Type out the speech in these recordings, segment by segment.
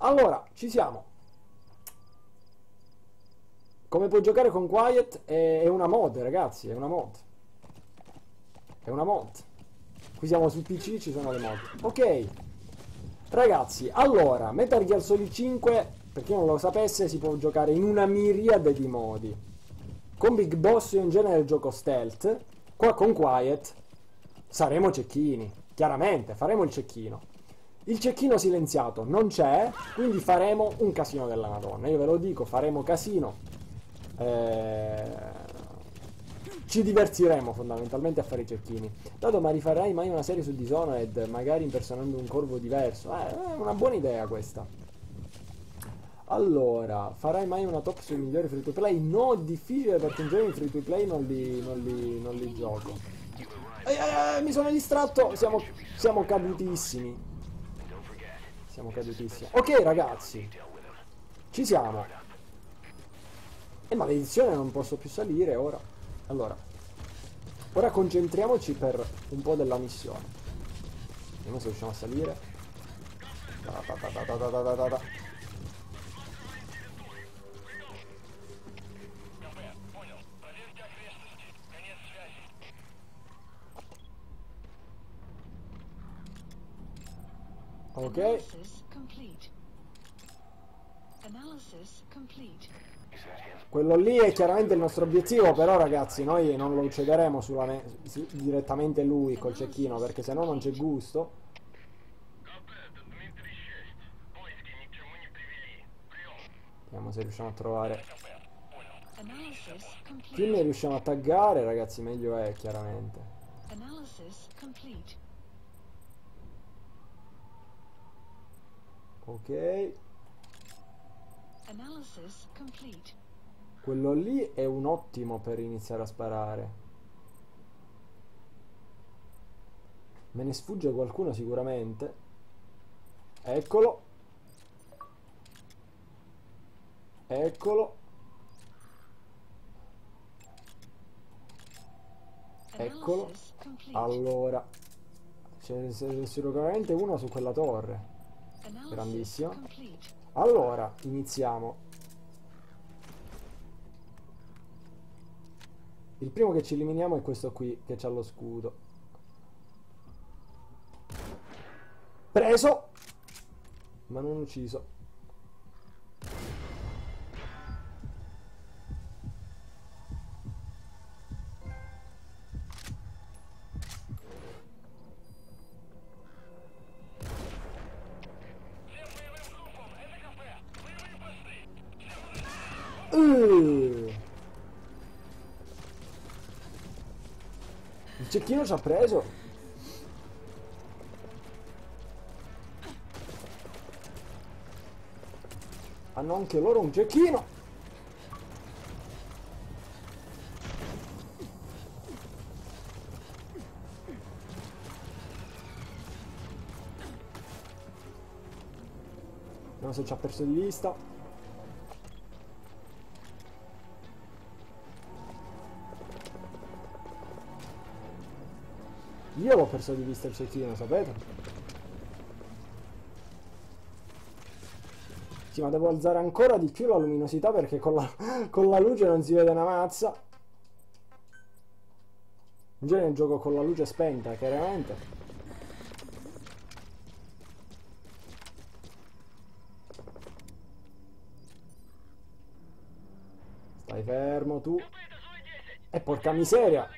Allora, ci siamo. Come puoi giocare con Quiet? È una mod, ragazzi, è una mod. È una mod. Qui siamo su PC, ci sono le mod. Ok. Ragazzi, allora, Metal Gear Solid 5, per chi non lo sapesse, si può giocare in una miriade di modi. Con Big Boss io in genere gioco stealth. Qua con Quiet saremo cecchini. Chiaramente, faremo il cecchino. Il cecchino silenziato non c'è, quindi faremo un casino della Madonna. Io ve lo dico, faremo casino. Ci divertiremo fondamentalmente a fare i cecchini. Dato, ma rifarai mai una serie su Dishonored, magari impersonando un corvo diverso? È una buona idea questa. Allora, farai mai una top sui migliori free to play? No, è difficile perché in genere i free to play non li gioco. Mi sono distratto, siamo cadutissimi. Siamo cadutissimi. Ok ragazzi, ci siamo. E maledizione, non posso più salire ora. Allora, ora concentriamoci per un po' della missione. Vediamo se riusciamo a salire. Ok. Quello lì è chiaramente il nostro obiettivo, però ragazzi noi non lo uccideremo direttamente lui col cecchino, perché sennò non c'è gusto. Vediamo se riusciamo a trovare. Più ne riusciamo a taggare, ragazzi, meglio è, chiaramente. Ok. Quello lì è un ottimo per iniziare a sparare. Me ne sfugge qualcuno sicuramente. Eccolo. Eccolo. Eccolo. Allora, c'è sicuramente uno su quella torre. Grandissimo. Allora, iniziamo. Il primo che ci eliminiamo è questo qui, che c'ha lo scudo. Preso! Ma non ucciso. Il cecchino ci ha preso. Hanno anche loro un cecchino. Vediamo se ci ha perso di vista. Io l'ho perso di vista il cecchino, sapete? Sì, ma devo alzare ancora di più la luminosità perché con la luce non si vede una mazza. In genere gioco con la luce spenta, chiaramente. Stai fermo tu. E porca miseria!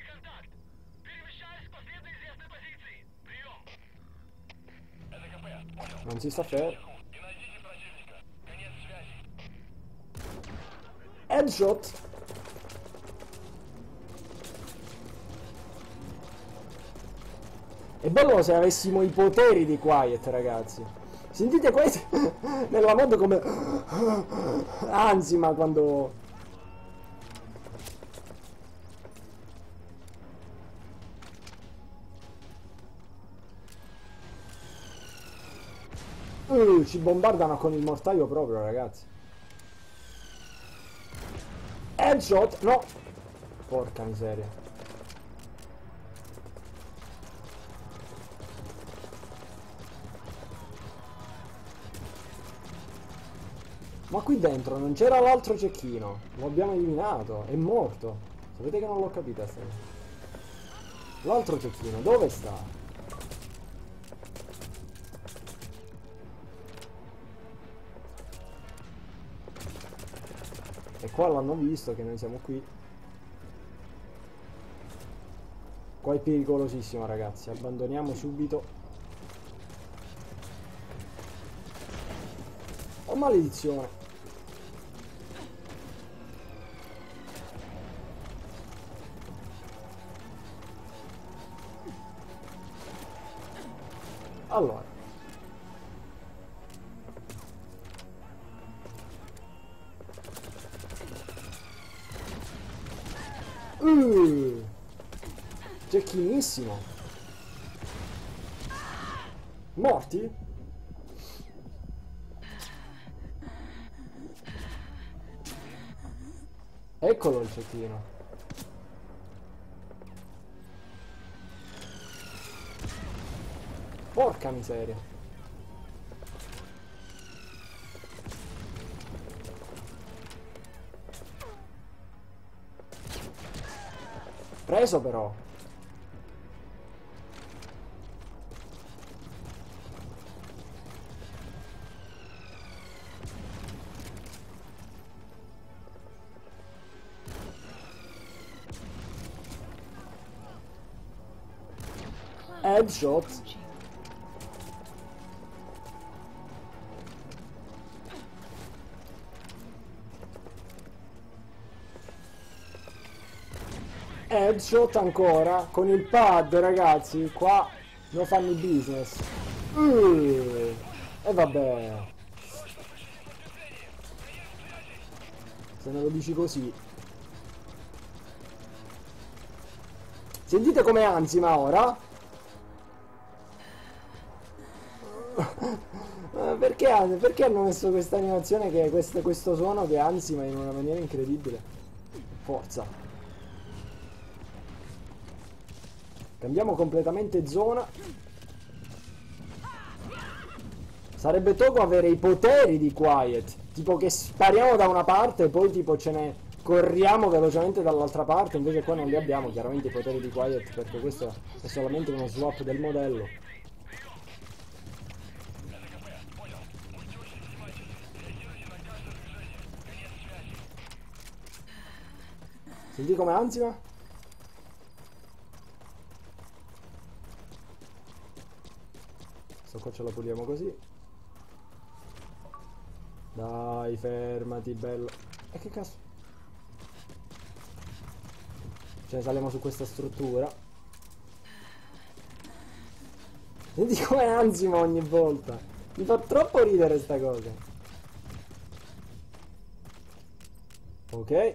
Non si sta fermo. Headshot. È bello se avessimo i poteri di Quiet, ragazzi. Sentite Quiet nella mod come ansima quando... ci bombardano con il mortaio proprio, ragazzi. Headshot, no. Porca miseria. Ma qui dentro non c'era l'altro cecchino. Lo abbiamo eliminato. È morto. Sapete che non l'ho capita sta cosa. L'altro cecchino, dove sta? E qua l'hanno visto che noi siamo qui. Qua è pericolosissimo, ragazzi. Abbandoniamo subito. Oh, maledizione. Allora. Cecchinissimo. Morti? Eccolo il cecchino. Porca miseria. Preso però. Headshot. Headshot ancora con il pad, ragazzi. Qua non fanno il business. E vabbè, se me lo dici così. Sentite come ansima ora. Perché hanno messo questa animazione che è questo suono che ansima in una maniera incredibile. Forza. Cambiamo completamente zona. Sarebbe togo avere i poteri di Quiet. Tipo che spariamo da una parte e poi tipo ce ne corriamo velocemente dall'altra parte. Invece qua non li abbiamo chiaramente i poteri di Quiet, perché questo è solamente uno swap del modello. Senti come ansima? Sto qua ce la puliamo così. Dai, fermati, bello. E che cazzo? Ce ne saliamo su questa struttura. Senti come ansima ogni volta. Mi fa troppo ridere sta cosa. Ok.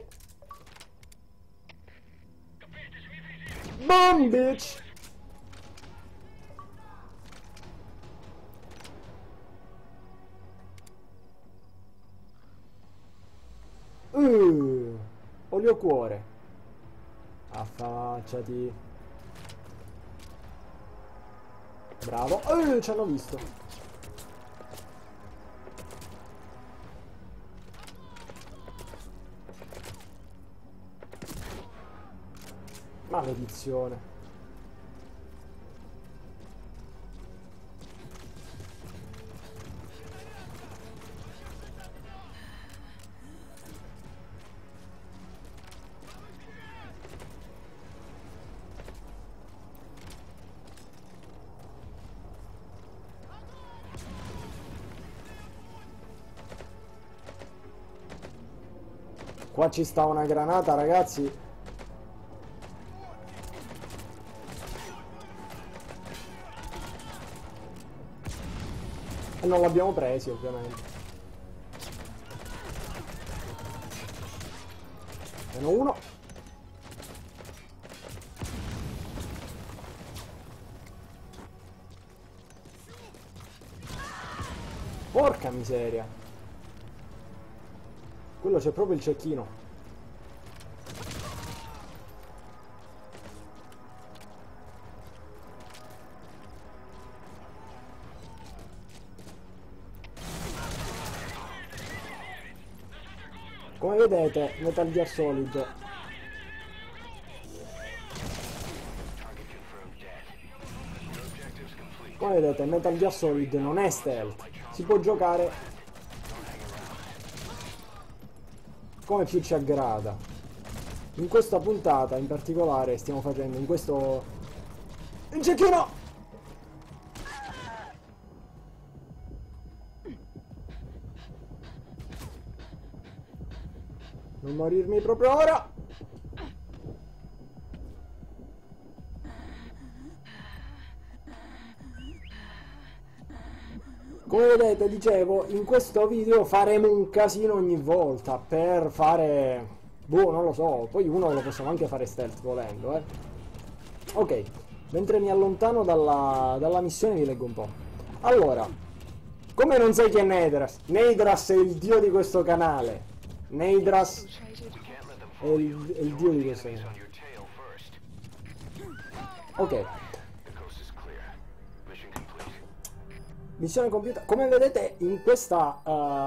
Boom, bitch! Olio cuore. Affacciati. Bravo. Ci hanno visto. Maledizione. Qua ci sta una granata, ragazzi. E non l'abbiamo presi, ovviamente. Meno uno. Porca miseria. Quello c'è proprio il cecchino. Come vedete, Metal Gear Solid, come vedete, Metal Gear Solid non è stealth, si può giocare come più ci aggrada. In questa puntata in particolare stiamo facendo in questo... Un cecchino! Non morirmi proprio ora! Come vedete, dicevo, in questo video faremo un casino ogni volta per fare... boh, non lo so, poi uno lo possiamo anche fare stealth volendo, eh. Ok, mentre mi allontano dalla missione vi leggo un po'. Allora, come non sai chi è Neidras? Neidras è il dio di questo canale. Neidras è il dio di questo canale. Ok. Missione compiuta. Come vedete in questa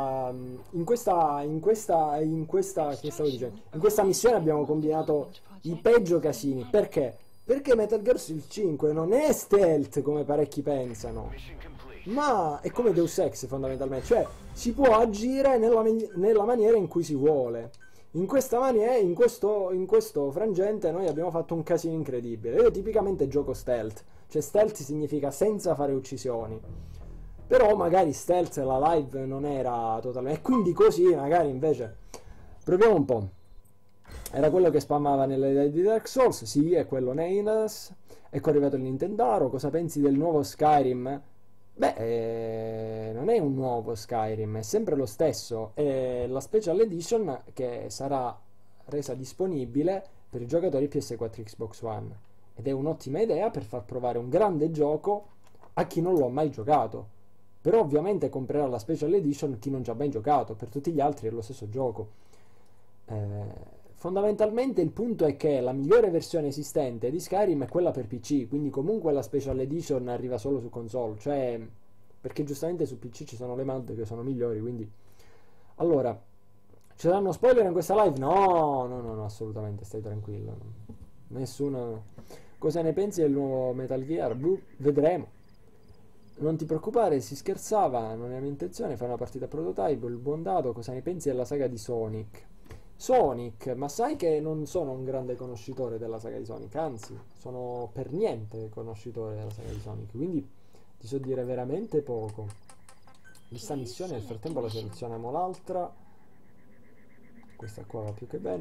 che stavo dicendo? In questa missione abbiamo combinato i peggio casini. Perché? Perché Metal Gear Solid 5 non è stealth come parecchi pensano, ma è come Deus Ex fondamentalmente, cioè si può agire nella maniera in cui si vuole. In questa maniera, in questo frangente noi abbiamo fatto un casino incredibile. Io tipicamente gioco stealth, cioè stealth significa senza fare uccisioni. Però magari stealth la live non era totalmente... E quindi così magari invece... Proviamo un po'. Era quello che spammava nelle idee di Dark Souls? Sì, è quello Neidas. Ecco arrivato il Nintendaro. Cosa pensi del nuovo Skyrim? Beh, non è un nuovo Skyrim, è sempre lo stesso. È la Special Edition che sarà resa disponibile per i giocatori PS4 e Xbox One. Ed è un'ottima idea per far provare un grande gioco a chi non lo ha mai giocato. Però ovviamente comprerà la Special Edition chi non ci ha mai giocato, per tutti gli altri è lo stesso gioco. Fondamentalmente il punto è che la migliore versione esistente di Skyrim è quella per PC, quindi comunque la Special Edition arriva solo su console, cioè perché giustamente su PC ci sono le mod che sono migliori, quindi... Allora, ci saranno spoiler in questa live? No, assolutamente, stai tranquillo. Nessuno... Cosa ne pensi del nuovo Metal Gear? Vedremo. Non ti preoccupare, si scherzava, non è mia intenzione, fare una partita prototype, il buon dato. Cosa ne pensi della saga di Sonic? Sonic, ma sai che non sono un grande conoscitore della saga di Sonic, anzi, sono per niente conoscitore della saga di Sonic, quindi ti so dire veramente poco. Questa missione nel frattempo la selezioniamo l'altra. Questa qua va più che bene.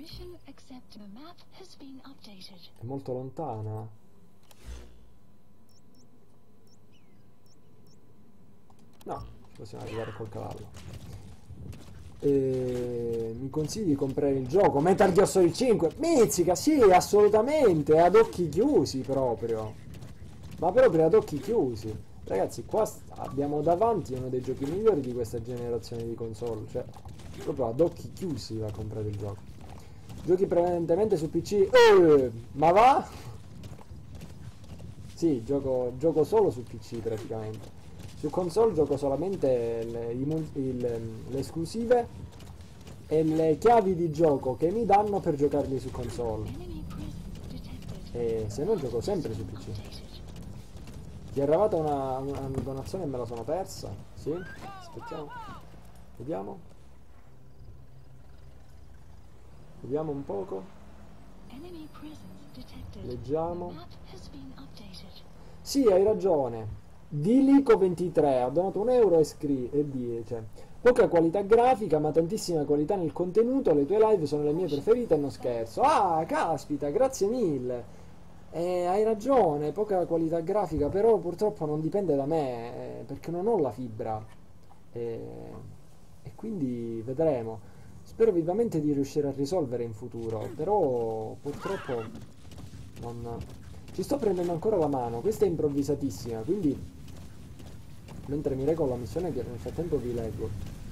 È molto lontana. No, ci possiamo arrivare col cavallo. Mi consigli di comprare il gioco Metal Gear Solid 5? Mizzica, sì, assolutamente, ad occhi chiusi proprio. Ma proprio ad occhi chiusi. Ragazzi, qua abbiamo davanti uno dei giochi migliori di questa generazione di console. Cioè, proprio ad occhi chiusi va a comprare il gioco. Giochi prevalentemente su PC. Ma va? Sì, gioco solo su PC praticamente. Su console gioco solamente le esclusive e le chiavi di gioco che mi danno per giocarli su console. E se no gioco sempre su PC. Ti è arrivata una donazione e me la sono persa? Sì? Aspettiamo. Vediamo. Vediamo un poco. Leggiamo. Sì, hai ragione. Dilico23 ha donato €1 e dice: poca qualità grafica ma tantissima qualità nel contenuto, le tue live sono le mie preferite e non scherzo. Ah, caspita, grazie mille. Hai ragione, poca qualità grafica, però purtroppo non dipende da me, perché non ho la fibra. E quindi vedremo. Spero vivamente di riuscire a risolvere in futuro, però purtroppo non... Ci sto prendendo ancora la mano, questa è improvvisatissima, quindi mentre mi regolo la missione che nel frattempo vi leggo.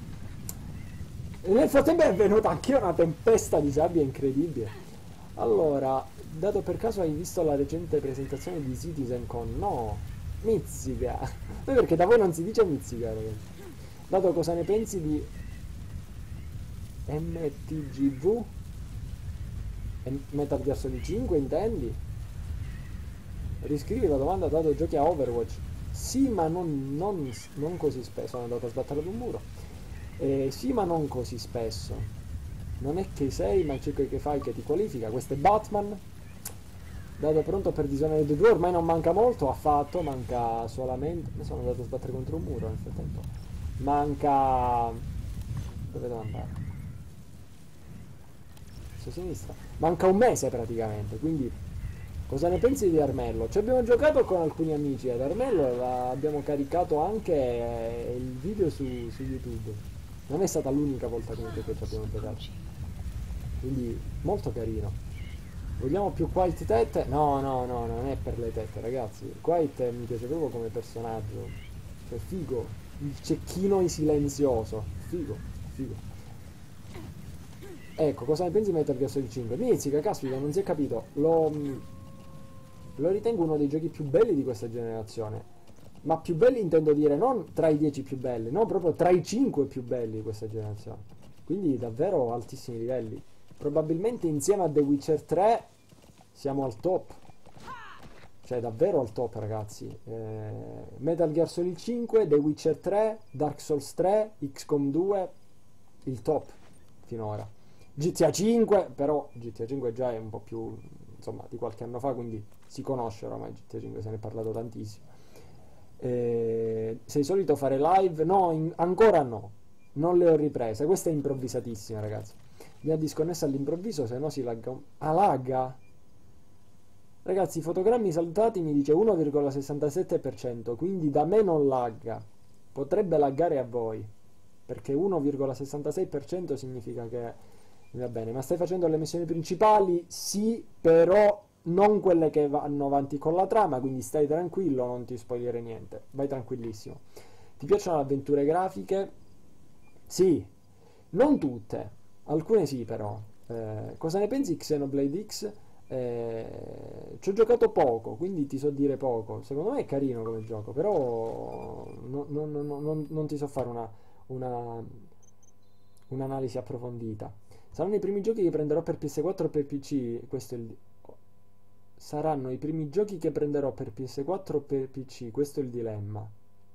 E nel frattempo è venuta anche una tempesta di sabbia incredibile. Allora, dato per caso hai visto la recente presentazione di CitizenCon? No, mizzica. Perché da voi non si dice mizzica, ragazzi. Dato cosa ne pensi di... MTGV? Metal Gear Solid 5 intendi? Riscrivi la domanda dato giochi a Overwatch. Sì, ma non così spesso. Sono andato a sbattere ad un muro. Sì, ma non così spesso. Non è che sei, ma c'è quel che fai che ti qualifica. Questo è Batman. Dato pronto per Dishonored 2. Ormai non manca molto. Affatto. Manca solamente. Mi sono andato a sbattere contro un muro nel frattempo. Manca. Dove devo andare? Su sinistra. Manca un mese praticamente. Quindi. Cosa ne pensi di Armello? Ci abbiamo giocato con alcuni amici ad Armello e abbiamo caricato anche il video su YouTube. Non è stata l'unica volta comunque che ci abbiamo giocato. Quindi molto carino. Vogliamo più Quiet tette? No, non è per le tette, ragazzi. Quiet mi piace proprio come personaggio. Cioè, figo. Il cecchino silenzioso. Figo, figo. Ecco, cosa ne pensi di Metal Gear Solid 5? Mizzica, caspita, non si è capito. Lo ritengo uno dei giochi più belli di questa generazione. Ma più belli intendo dire non tra i 10 più belli, no, proprio tra i 5 più belli di questa generazione. Quindi davvero altissimi livelli. Probabilmente insieme a The Witcher 3 siamo al top. Cioè davvero al top, ragazzi. Metal Gear Solid 5, The Witcher 3, Dark Souls 3, XCOM 2, il top finora. GTA 5, però GTA 5 già è un po' più, insomma, di qualche anno fa, quindi si conosce ormai GTA 5, se ne è parlato tantissimo. Sei solito fare live? No, ancora no, non le ho riprese. Questa è improvvisatissima, ragazzi. Mi ha disconnesso all'improvviso, se no si lagga. Ah, lagga? Ragazzi, i fotogrammi saltati mi dice 1,67%, quindi da me non lagga. Potrebbe laggare a voi, perché 1,66% significa che va bene. Ma stai facendo le missioni principali? Sì, però non quelle che vanno avanti con la trama, quindi stai tranquillo, non ti spoilerei niente, vai tranquillissimo. Ti piacciono le avventure grafiche? Sì, non tutte, alcune sì però. Cosa ne pensi di Xenoblade X? Ci ho giocato poco, quindi ti so dire poco. Secondo me è carino come gioco, però non ti so fare un'analisi approfondita. Saranno i primi giochi che prenderò per PS4 o per PC? Saranno i primi giochi che prenderò per PS4 o per PC? Questo è il dilemma.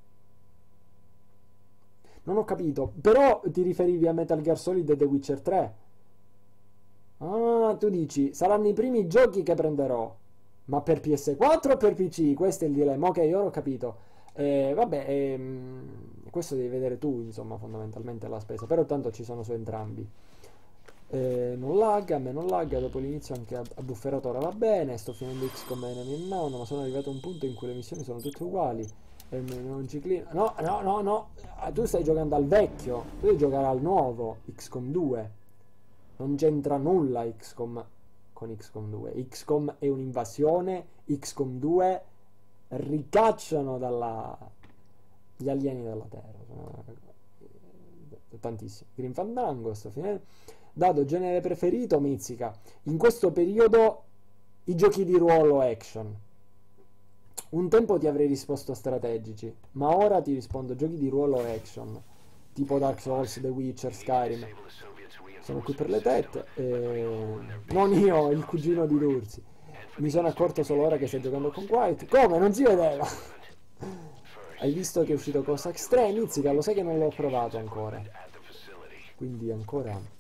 Non ho capito, però ti riferivi a Metal Gear Solid e The Witcher 3? Ah, tu dici, saranno i primi giochi che prenderò, ma per PS4 o per PC? Questo è il dilemma. Ok, ora ho capito. Vabbè, questo devi vedere tu, insomma, fondamentalmente la spesa, però tanto ci sono su entrambi. Non lagga, a me non lagga, dopo l'inizio anche a bufferato ora va bene, sto finendo XCOM Enemy Unknown, ma sono arrivato a un punto in cui le missioni sono tutte uguali e non ciclino. No, tu stai giocando al vecchio, tu devi giocare al nuovo XCOM 2. Non c'entra nulla XCOM con XCOM 2. XCOM è un'invasione, XCOM 2 ricacciano gli alieni dalla Terra. Sono tantissimi. Green Fandango, sto finendo. Dato genere preferito, Mizzica. In questo periodo i giochi di ruolo action. Un tempo ti avrei risposto strategici, ma ora ti rispondo giochi di ruolo action. Tipo Dark Souls, The Witcher, Skyrim. Sono qui per le tette. Non io, il cugino di Lurzi. Mi sono accorto solo ora che stai giocando con Quiet. Come? Non si vedeva. Hai visto che è uscito Cossacks 3? Mizzica, lo sai che non l'ho provato ancora. Quindi ancora...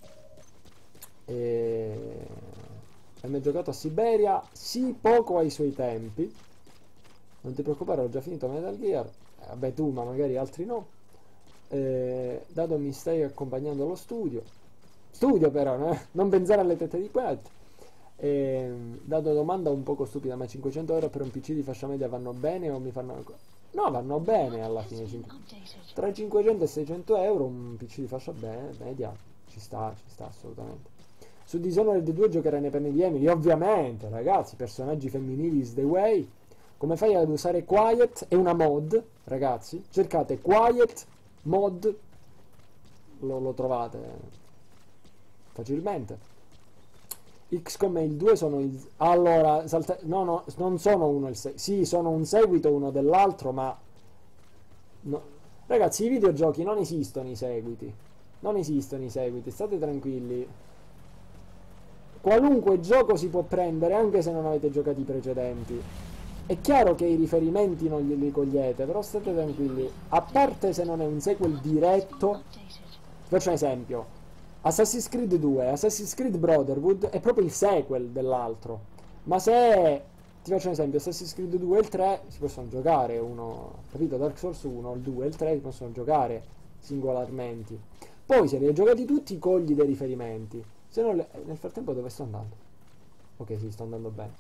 Hai mai giocato a Siberia? Sì, poco ai suoi tempi. Non ti preoccupare, ho già finito Metal Gear. Vabbè, tu, ma magari altri no. Dato mi stai accompagnando allo studio. Studio però, non pensare alle tette di Quiet. Dato domanda un poco stupida, ma 500 euro per un PC di fascia media vanno bene o mi fanno... No, vanno bene alla fine. Tra i 500 e 600 euro un PC di fascia media ci sta assolutamente. Su Dishonored 2 giocherai nei panni di Emily, ovviamente, ragazzi, personaggi femminili is the way. Come fai ad usare Quiet? È una mod, ragazzi. Cercate Quiet mod, lo trovate facilmente. XCOM e il 2 sono il... Allora, no, non sono uno il seguito. Sì, sono un seguito uno dell'altro, ma... No. Ragazzi, i videogiochi non esistono i seguiti. Non esistono i seguiti, state tranquilli. Qualunque gioco si può prendere anche se non avete giocato i precedenti. È chiaro che i riferimenti non li cogliete, però state tranquilli. A parte se non è un sequel diretto, faccio un esempio. Assassin's Creed 2, Assassin's Creed Brotherhood è proprio il sequel dell'altro. Ma se, ti faccio un esempio, Assassin's Creed 2 e il 3 si possono giocare, uno, capito? Dark Souls 1, il 2 e il 3 si possono giocare singolarmente. Poi se li hai giocati tutti cogli dei riferimenti. Se no, nel frattempo dove sto andando? Ok, sì, sto andando bene.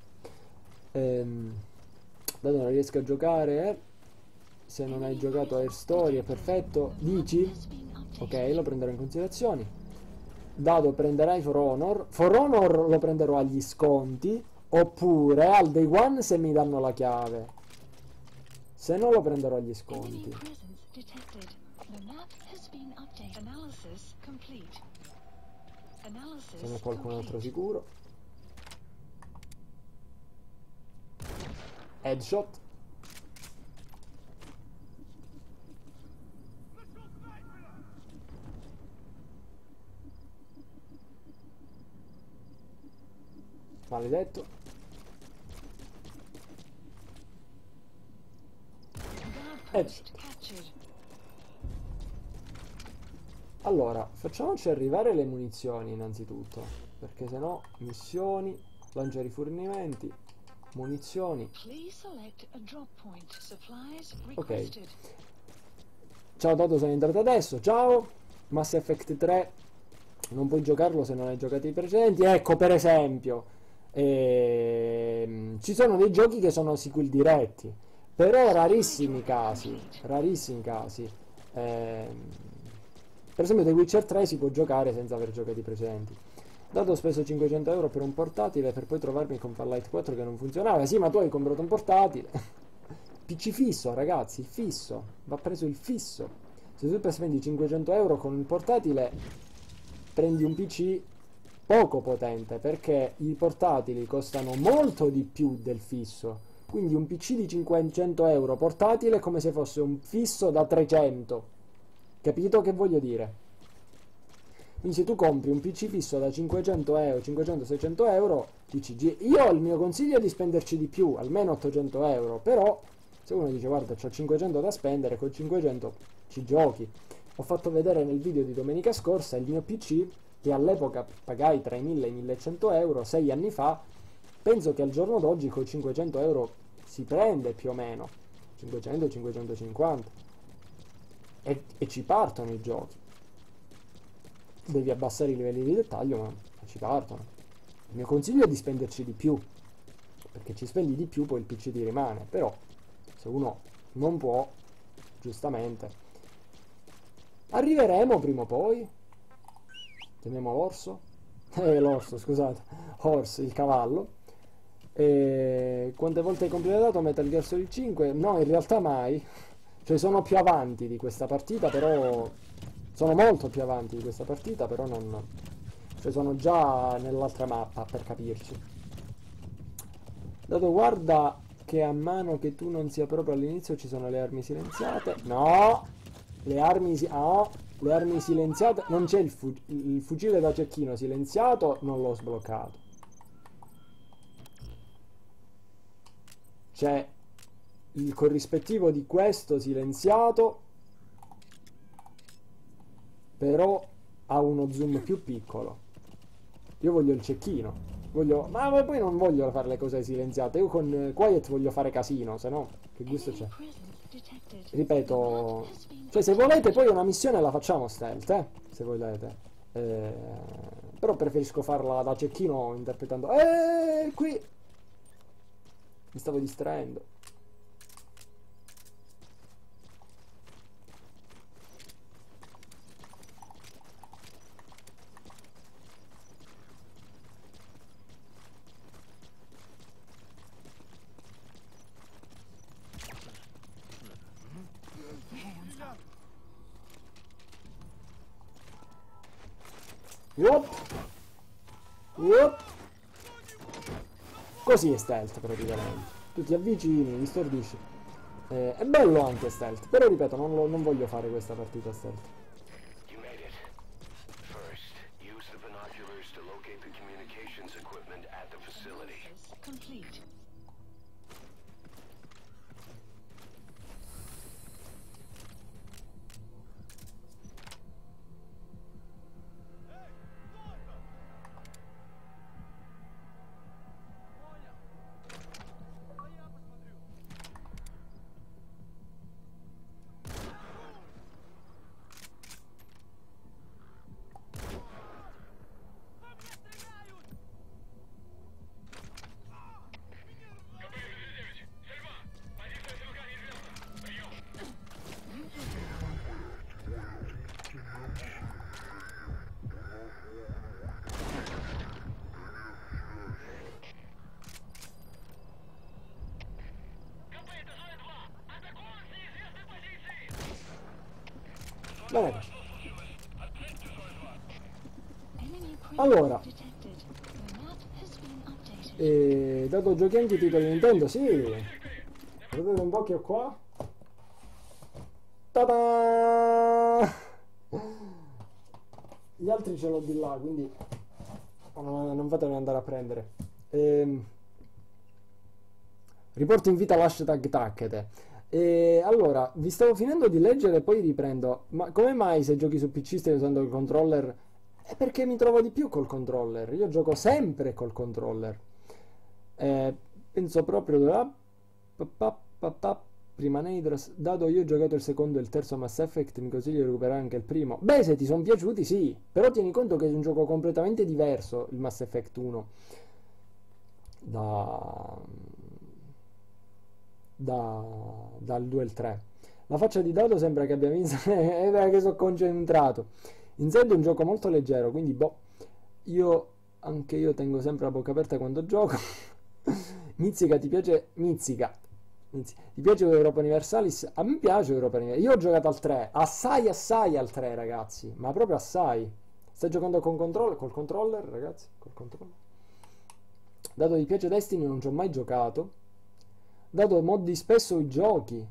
Dato non riesco a giocare, se non hai giocato Air Story è perfetto. Dici? Ok, lo prenderò in considerazione. Dato prenderai For Honor. For Honor lo prenderò agli sconti. Oppure al day one se mi danno la chiave. Se no lo prenderò agli sconti. Se n'è qualcun altro sicuro. Headshot. Maledetto. Headshot. Allora, facciamoci arrivare le munizioni innanzitutto, perché sennò missioni, lancia rifornimenti, munizioni. Ok. Ciao Toto, sono entrato adesso. Ciao. Mass Effect 3 non puoi giocarlo se non hai giocato i precedenti. Ecco, per esempio, ci sono dei giochi che sono sequel diretti, però rarissimi casi. Per esempio The Witcher 3 si può giocare senza aver giocato i precedenti. Dato ho speso 500 euro per un portatile per poi trovarmi con Fallout 4 che non funzionava. Sì, ma tu hai comprato un portatile. PC fisso, ragazzi, il fisso. Va preso il fisso. Se tu spendi 500 euro con un portatile, prendi un PC poco potente, perché i portatili costano molto di più del fisso. Quindi un PC di 500 euro portatile è come se fosse un fisso da 300. Capito che voglio dire? Quindi se tu compri un PC fisso da 500 euro, 500-600 euro, dici, io il mio consiglio è di spenderci di più, almeno 800 euro, però se uno dice guarda c'ho 500 da spendere, con 500 ci giochi. Ho fatto vedere nel video di domenica scorsa il mio PC, che all'epoca pagai tra i 1000 e i 1100 euro, 6 anni fa. Penso che al giorno d'oggi con 500 euro si prende più o meno, 500-550. E ci partono i giochi. Devi abbassare i livelli di dettaglio, ma ci partono. Il mio consiglio è di spenderci di più, perché ci spendi di più poi il PC ti rimane. Però se uno non può, giustamente, arriveremo prima o poi. Chiamiamo l'orso. L'orso, scusate. Horse, il cavallo. Quante volte hai completato Metal Gear Solid 5? No, in realtà mai. Cioè sono più avanti di questa partita, però sono molto più avanti di questa partita, però non, cioè sono già nell'altra mappa, per capirci. Dato guarda che a mano che tu non sia proprio all'inizio ci sono le armi silenziate. No, le armi silenziate non c'è. Il fucile da cecchino silenziato non l'ho sbloccato. C'è il corrispettivo di questo silenziato, però ha uno zoom più piccolo. Io voglio il cecchino, ma poi non voglio fare le cose silenziate. Io con Quiet voglio fare casino, se no che gusto c'è? Ripeto, cioè se volete poi una missione la facciamo stealth, se volete, però preferisco farla da cecchino interpretando. Qui mi stavo distraendo. Yup. Così è stealth praticamente. Tu ti avvicini, mi stordisci. È bello anche stealth, però ripeto, non voglio fare questa partita stealth. use the binoculars to locate the communications equipment at the facility. Complete. Bene. Allora, dato giochi anche i titoli Nintendo, sì. Vedete un po' che ho qua. Ta-da! Gli altri ce l'ho di là, quindi non fatemi andare a prendere. Riporto in vita l'hashtag Tacchete. Allora, vi stavo finendo di leggere e poi riprendo. Ma come mai se giochi su PC stai usando il controller? È perché mi trovo di più col controller. Io gioco sempre col controller. Penso proprio prima Neidras, dato io ho giocato il secondo e il terzo Mass Effect, mi consiglio di recuperare anche il primo. Beh, se ti sono piaciuti, sì. Però tieni conto che è un gioco completamente diverso, il Mass Effect 1. Dal 2 al 3. La faccia di Dado sembra che abbia visto che sono concentrato. In sé è un gioco molto leggero, quindi boh, anche io tengo sempre la bocca aperta quando gioco. Mizzica, ti piace? Mizzica. Ti piace Europa Universalis? A me piace Europa Universalis. Io ho giocato al 3, assai al 3, ragazzi, ma proprio assai. Stai giocando col controller, ragazzi? Col controller. Dato ti piace Destiny, non ci ho mai giocato. Dato moddi spesso i giochi.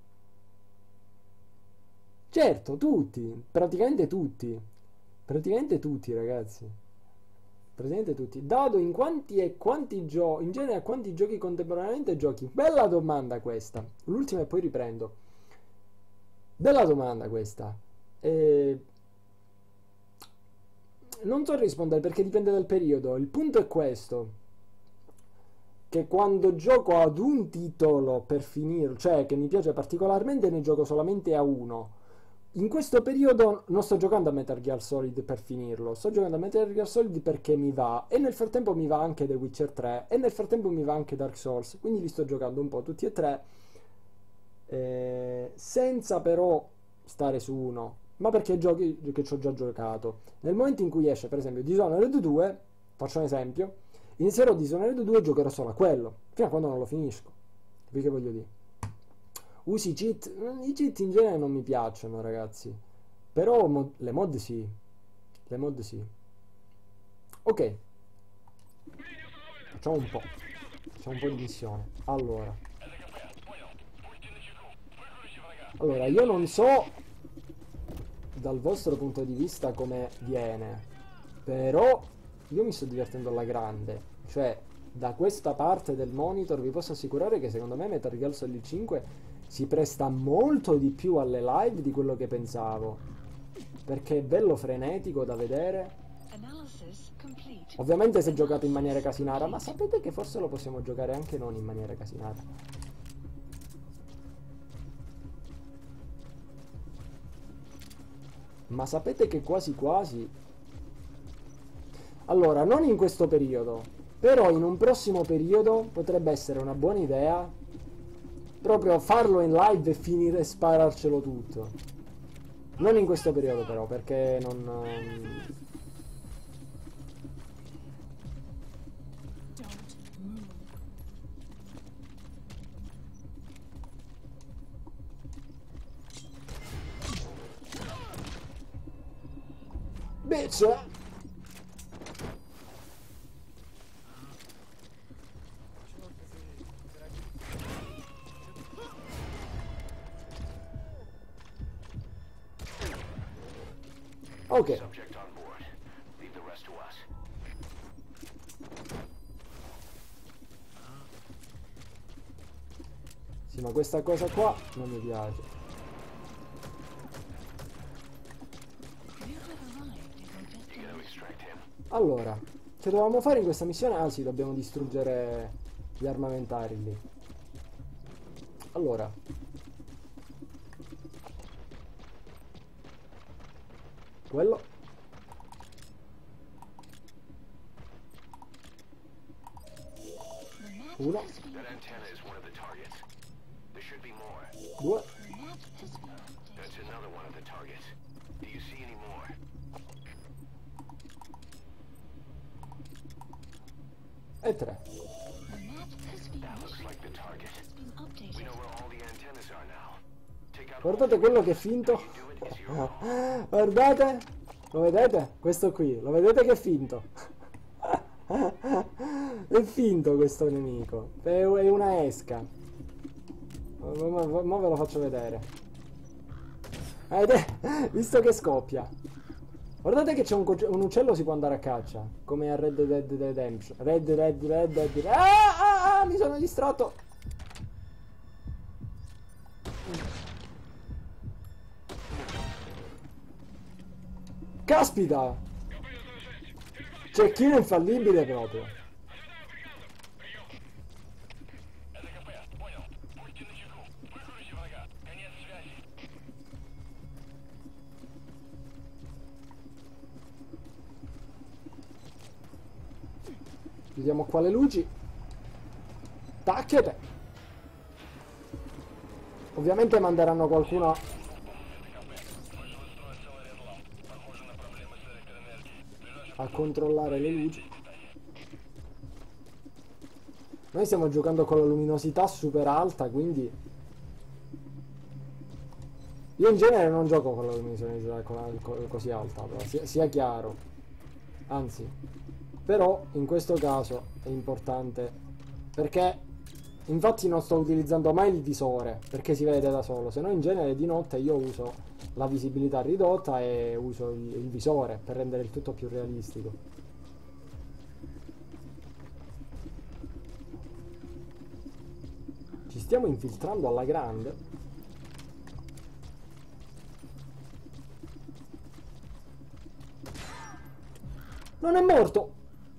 Certo, tutti, praticamente tutti, ragazzi, praticamente tutti. Dato in quanti giochi, in genere a quanti giochi contemporaneamente giochi? Bella domanda questa, l'ultima e poi riprendo. Bella domanda questa. Non so rispondere perché dipende dal periodo. Il punto è questo, che quando gioco ad un titolo per finirlo, cioè che mi piace particolarmente, ne gioco solamente a uno. In questo periodo non sto giocando a Metal Gear Solid per finirlo, sto giocando a Metal Gear Solid perché mi va, e nel frattempo mi va anche The Witcher 3, e nel frattempo mi va anche Dark Souls, quindi li sto giocando un po' tutti e tre, senza però stare su uno, ma perché giochi che ci ho già giocato. Nel momento in cui esce per esempio Dishonored 2, faccio un esempio, inizierò Dishonored 2 e giocherò solo a quello, fino a quando non lo finisco. Perché voglio dire? Usi i cheat? I cheat in genere non mi piacciono, ragazzi. Però le mod sì. Le mod sì. Ok. Facciamo un po'. Facciamo un po' di missione. Allora, io non so dal vostro punto di vista come viene, però io mi sto divertendo alla grande. Cioè, da questa parte del monitor vi posso assicurare che secondo me Metal Gear Solid 5 si presta molto di più alle live di quello che pensavo, perché è bello frenetico da vedere. Ovviamente se giocato in maniera casinara, ma sapete che forse lo possiamo giocare anche non in maniera casinara. Ma sapete che quasi quasi... Allora, non in questo periodo, però in un prossimo periodo potrebbe essere una buona idea proprio farlo in live e finire e spararcelo tutto. Non in questo periodo però, perché non... Bitch! Ok. Sì, ma questa cosa qua non mi piace. You gotta extract him. Allora, che dovevamo fare in questa missione? Ah sì, dobbiamo distruggere gli armamentari lì. Allora. Quello. Uno. That antenna is one of the targets. There should be more. Due. That's another one of the targets. Do you see any more? E tre. That looks like the target. We know where all the antennas are now. Take out Guardate quello che è finto. do it is your own. Guardate. Lo vedete? Questo qui. Lo vedete che è finto? È finto questo nemico. È una esca. Mo ve lo faccio vedere. Visto che scoppia. Guardate che c'è un uccello, si può andare a caccia. Come a Red Dead Redemption. Red. Mi sono distratto. Caspita! Cecchino infallibile proprio. Vediamo qua le luci. Tacchete. Ovviamente manderanno qualcuno a controllare le luci. Noi stiamo giocando con la luminosità super alta, quindi io in genere non gioco con la luminosità così alta, però sia chiaro. Anzi, però in questo caso è importante, perché infatti non sto utilizzando mai il visore, perché si vede da solo. Se no in genere di notte io uso la visibilità ridotta e uso il visore per rendere il tutto più realistico. Ci stiamo infiltrando alla grande. Non è morto.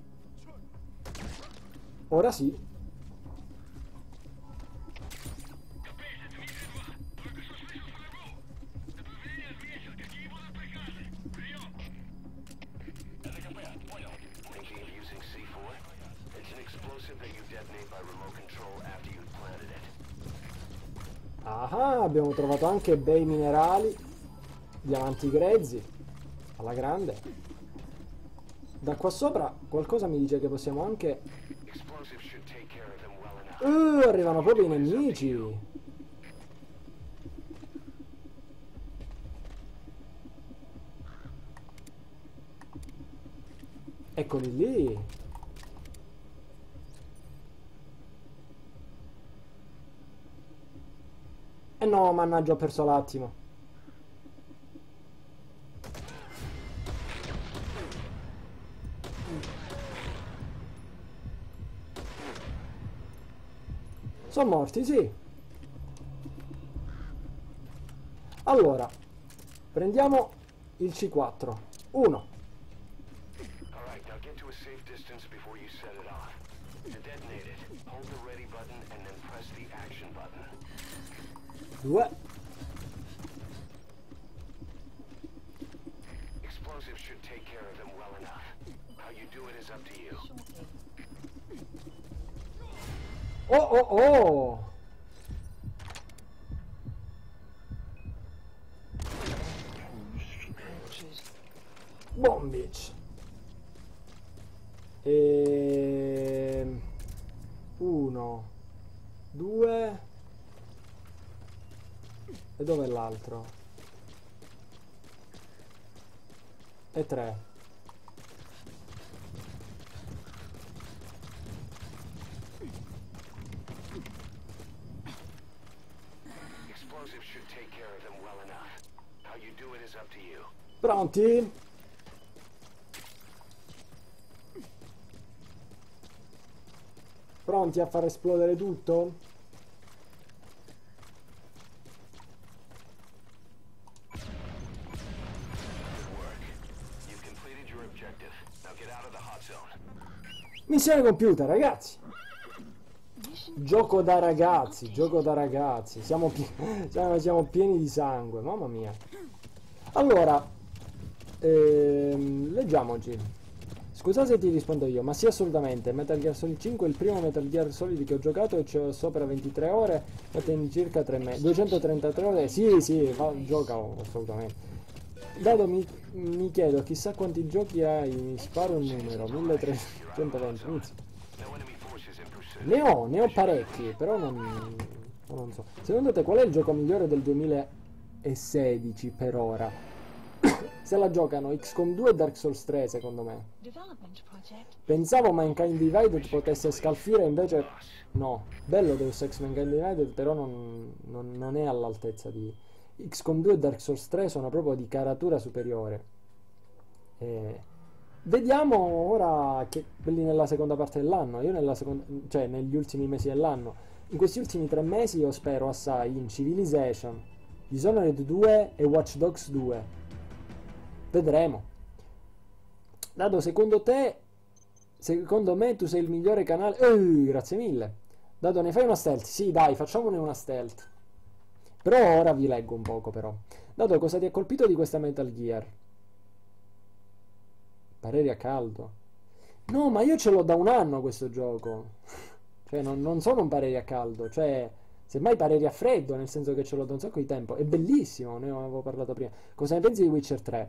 Ora sì. Thinking of using C4? It's an explosive that you detonate by remote control after you've planted it. Ah, abbiamo trovato anche bei minerali, diamanti grezzi, alla grande. Da qua sopra qualcosa mi dice che possiamo anche... Explosives should take care of them well enough. arrivano proprio i nemici. Eccoli lì. Eh no, mannaggia, ho perso l'attimo. Sono morti, sì. Allora, prendiamo il C4. 1. Alright, now get to a safe distance before you set it off. To detonate it, hold the ready button and then press the action button. 2. Explosives should take care of them well enough. How you do it is up to you. Oh. Bombich. 1, 2. E dov'è l'altro? E 3. Explosives should take care of them well enough. How you do it is up to you. Pronti? Pronti a far esplodere tutto? objective. Now get out of the hot zone. Missione compiuta, ragazzi. Gioco da ragazzi, gioco da ragazzi. Siamo pieni di sangue, mamma mia. Allora, leggiamoci. Scusa se ti rispondo io, ma sì, assolutamente. Metal Gear Solid 5 è il primo Metal Gear Solid che ho giocato e c'ho sopra 23 ore, fatte in circa 3 mesi. 233 ore? Sì, gioca assolutamente. Dato mi chiedo, chissà quanti giochi hai, mi sparo un numero, 1320, inizio. No enemy forces in pursuit. Ne ho parecchi, però non so. Secondo te qual è il gioco migliore del 2016 per ora? Se la giocano XCOM 2 e Dark Souls 3, secondo me. Pensavo Mankind Divided potesse scalfire, invece no. Bello Deus Ex Mankind Divided, però non è all'altezza di... XCOM 2 e Dark Souls 3 sono proprio di caratura superiore. Vediamo ora che quelli nella seconda parte dell'anno. Io cioè negli ultimi mesi dell'anno. In questi ultimi 3 mesi io spero assai in Civilization, Dishonored 2 e Watch Dogs 2. Vedremo. Dado, secondo me tu sei il migliore canale. Grazie mille. Dado, ne fai una stealth? Sì, dai, facciamone una stealth. Però ora vi leggo un poco, però. Dado, cosa ti ha colpito di questa Metal Gear? Pareri a caldo. No, ma io ce l'ho da un anno questo gioco. Cioè, non sono un pareri a caldo. Cioè, semmai pareri a freddo, nel senso che ce l'ho da un sacco di tempo. È bellissimo, ne avevo parlato prima. Cosa ne pensi di Witcher 3?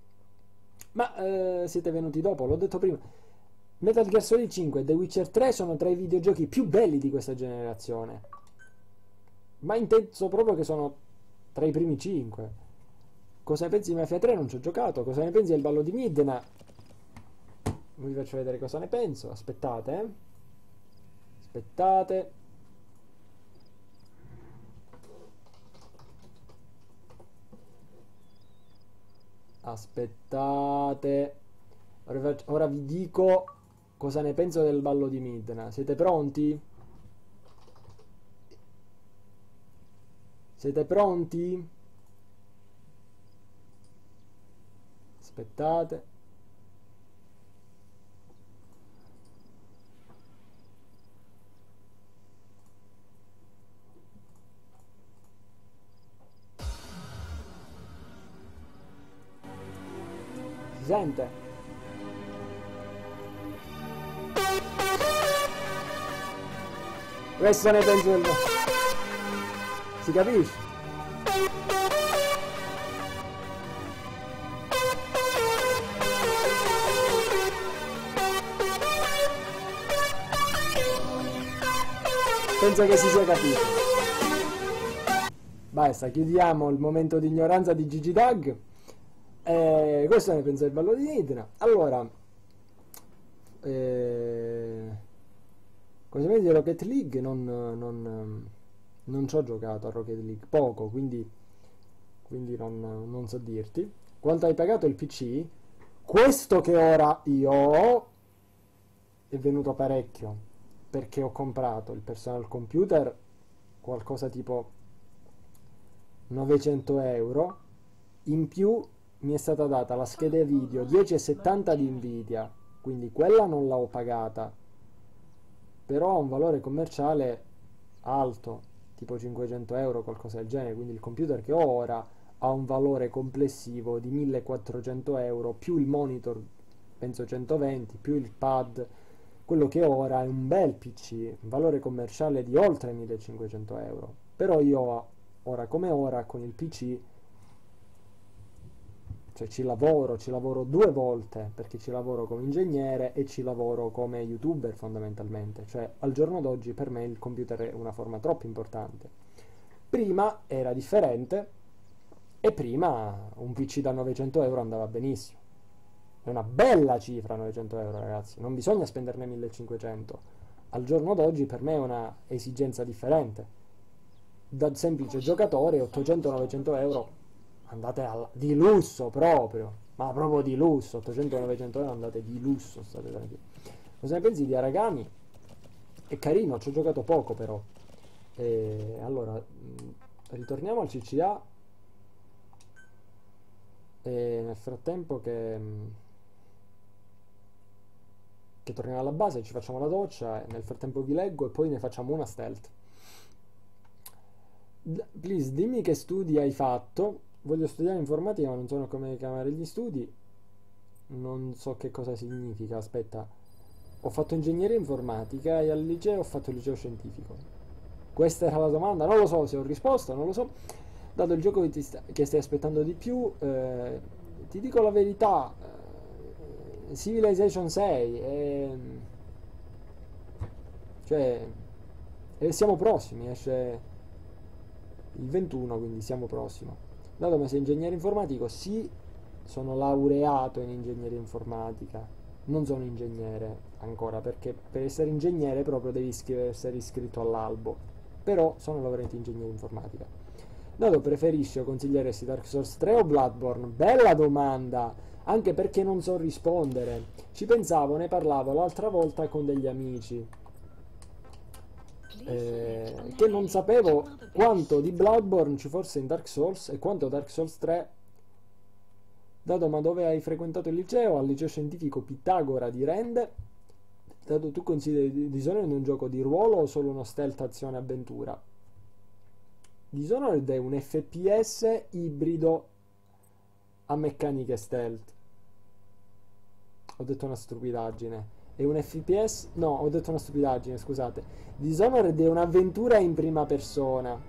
Ma siete venuti dopo, l'ho detto prima. Metal Gear Solid 5 e The Witcher 3 sono tra i videogiochi più belli di questa generazione. Ma intenso proprio che sono tra i primi 5. Cosa ne pensi di Mafia 3? Non ci ho giocato. Cosa ne pensi del ballo di Midna? Vi faccio vedere cosa ne penso. Aspettate, Aspettate. Aspettate. Ora vi dico cosa ne penso del ballo di Midna. Siete pronti? Siete pronti? Aspettate. Si sente? Questo ne penso del... Si capisce? Penso che si sia capito. Basta, chiudiamo il momento di ignoranza di Gigi Dag. Questo ne penso del ballo di Midna. Allora, cosa mi di Rocket League? Non ci ho giocato a Rocket League, poco, quindi non so dirti. Quanto hai pagato il PC? Questo che ora io ho è venuto parecchio, perché ho comprato il personal computer, qualcosa tipo 900 euro, in più mi è stata data la scheda video 1070 di Nvidia, quindi quella non l'ho pagata, però ha un valore commerciale alto, tipo 500 euro, qualcosa del genere, quindi il computer che ho ora ha un valore complessivo di 1400 euro, più il monitor penso 120, più il pad. Quello che ho ora è un bel PC, un valore commerciale di oltre 1500 euro, però io ora come ora con il PC, cioè ci lavoro 2 volte, perché ci lavoro come ingegnere e ci lavoro come youtuber fondamentalmente, cioè al giorno d'oggi per me il computer è una forma troppo importante. Prima era differente e prima un PC da 900 euro andava benissimo. È una bella cifra 900 euro, ragazzi, non bisogna spenderne 1500. Al giorno d'oggi per me è una esigenza differente. Da semplice giocatore 800-900 euro andate di lusso proprio, ma proprio di lusso. 800-900 euro andate di lusso, state tranquilli. Cosa ne pensi di Aragami? È carino, ci ho giocato poco però. Allora ritorniamo al CCA e nel frattempo che che torniamo alla base, ci facciamo la doccia, e nel frattempo vi leggo e poi ne facciamo una stealth. Please, dimmi che studi hai fatto. Voglio studiare informatica, ma non so come chiamare gli studi. Non so che cosa significa. Aspetta. Ho fatto ingegneria informatica e al liceo ho fatto il liceo scientifico. Questa era la domanda. Non lo so se ho risposto, non lo so. Dato il gioco che stai aspettando di più, ti dico la verità. Civilization 6 cioè siamo prossimi, esce il 21, quindi siamo prossimi. Dato che sei ingegnere informatico, sì, sono laureato in ingegneria informatica, non sono ingegnere ancora, perché per essere ingegnere proprio devi essere iscritto all'albo, però sono laureato in ingegneria informatica. Dato preferisci o consiglieresti Dark Souls 3 o Bloodborne? Bella domanda, anche perché non so rispondere. Ci pensavo, ne parlavo l'altra volta con degli amici, che non sapevo quanto di Bloodborne ci fosse in Dark Souls e quanto Dark Souls 3. Dato ma dove hai frequentato il liceo? Al liceo scientifico Pitagora di Rende. Dato tu consideri Dishonored un gioco di ruolo o solo uno stealth azione avventura? Dishonored è un FPS ibrido a meccaniche stealth. Ho detto una stupidaggine. È un FPS? No, ho detto una stupidaggine, scusate. Dishonored è un'avventura in prima persona.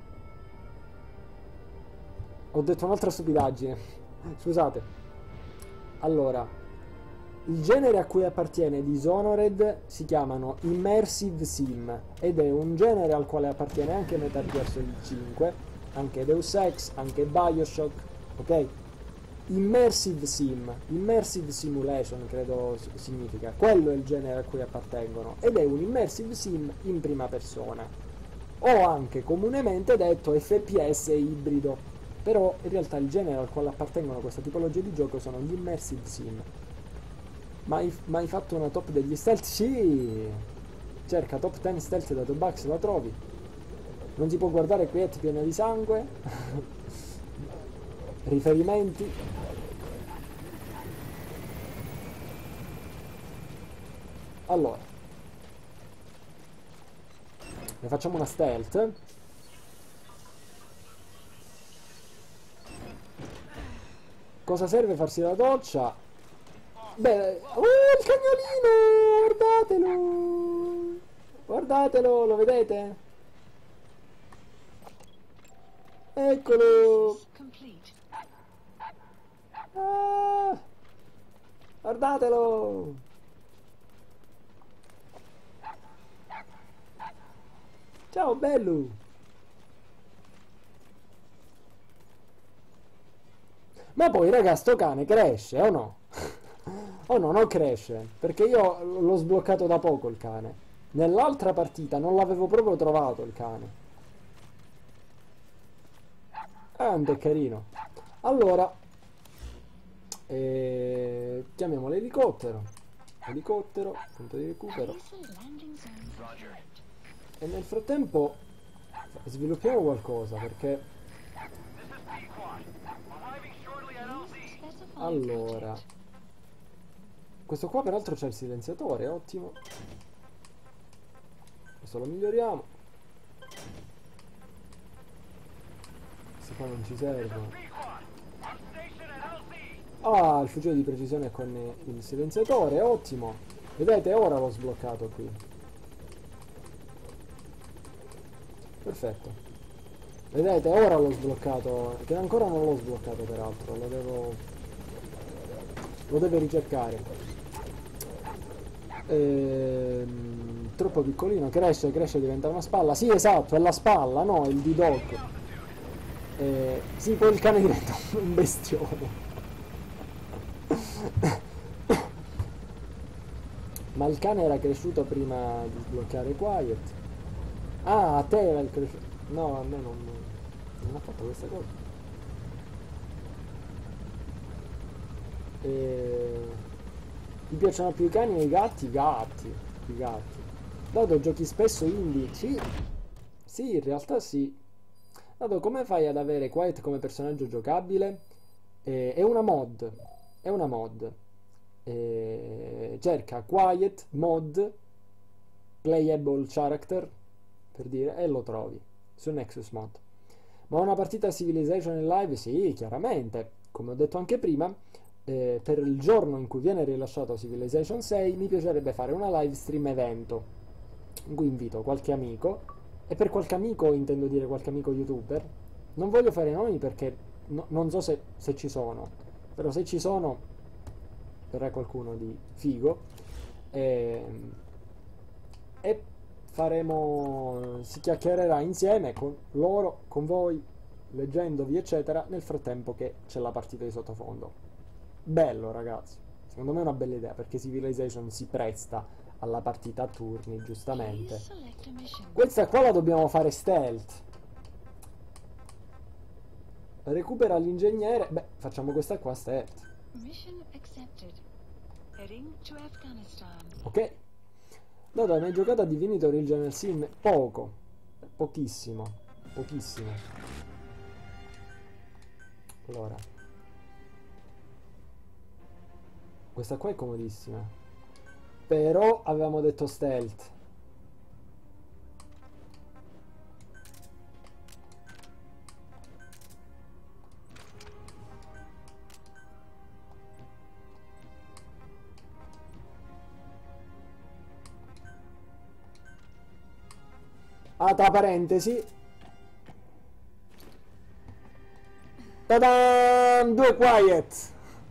Ho detto un'altra stupidaggine. Scusate. Allora, il genere a cui appartiene Dishonored si chiamano Immersive Sim ed è un genere al quale appartiene anche Metal Gear Solid 5, anche Deus Ex, anche Bioshock, ok? Immersive Sim, Immersive Simulation credo significa, quello è il genere a cui appartengono ed è un Immersive Sim in prima persona, o anche comunemente detto FPS ibrido, però in realtà il genere al quale appartengono questa tipologia di gioco sono gli Immersive Sim. Ma hai fatto una top degli stealth? Sì! Cerca top 10 stealth da Tobax, la trovi. Non si può guardare qui, è piena di sangue. Riferimenti. Allora, ne facciamo una stealth. Cosa serve farsi la doccia? Beh, oh, il cagnolino! Guardatelo! Guardatelo, lo vedete? Eccolo! Ah, guardatelo! Ciao bello! Ma poi raga, sto cane cresce o no? O no, non cresce, perché io l'ho sbloccato da poco il cane. Nell'altra partita non l'avevo proprio trovato il cane. È carino. Allora, chiamiamo l'elicottero. Elicottero, punto di recupero. E nel frattempo sviluppiamo qualcosa, perché... Allora, questo qua peraltro c'è il silenziatore, ottimo. Questo lo miglioriamo. Questi qua non ci servono. Ah, il fucile di precisione con il silenziatore, ottimo. Vedete, ora l'ho sbloccato qui. Perfetto. Vedete, ora l'ho sbloccato, che ancora non l'ho sbloccato peraltro, lo deve ricercare. Troppo piccolino, cresce, diventa una spalla. Sì, esatto, è la spalla, no, il D-Dog. Sì, poi il cane diventa un bestione. Ma il cane era cresciuto prima di sbloccare Quiet. Ah, a te era il cresciuto. No, a me non ho fatto questa cosa. Ti piacciono più i cani o i gatti? I gatti. Dato giochi spesso indie? Sì, in realtà sì. Dato come fai ad avere Quiet come personaggio giocabile? È una mod. cerca Quiet mod playable character, per dire, e lo trovi su Nexus Mod. Ma una partita Civilization in live? Sì, chiaramente, come ho detto anche prima, per il giorno in cui viene rilasciato Civilization 6 mi piacerebbe fare una live stream evento in cui invito qualche amico, e per qualche amico intendo dire qualche amico youtuber. Non voglio fare nomi perché non so se ci sono, però se ci sono verrà qualcuno di figo, e si chiacchiererà insieme con loro, con voi, leggendovi eccetera, nel frattempo che c'è la partita di sottofondo. Bello, ragazzi, secondo me è una bella idea, perché Civilization si presta alla partita a turni, giustamente. Questa qua la dobbiamo fare stealth. Recupera l'ingegnere. Beh, facciamo questa qua stealth. Ok. No, dai, mi hai giocato a Divinity Original Sin? Poco. Pochissimo. Pochissimo. Allora. Questa qua è comodissima. Però avevamo detto stealth. Tra parentesi. Ta-da! 2 quiet.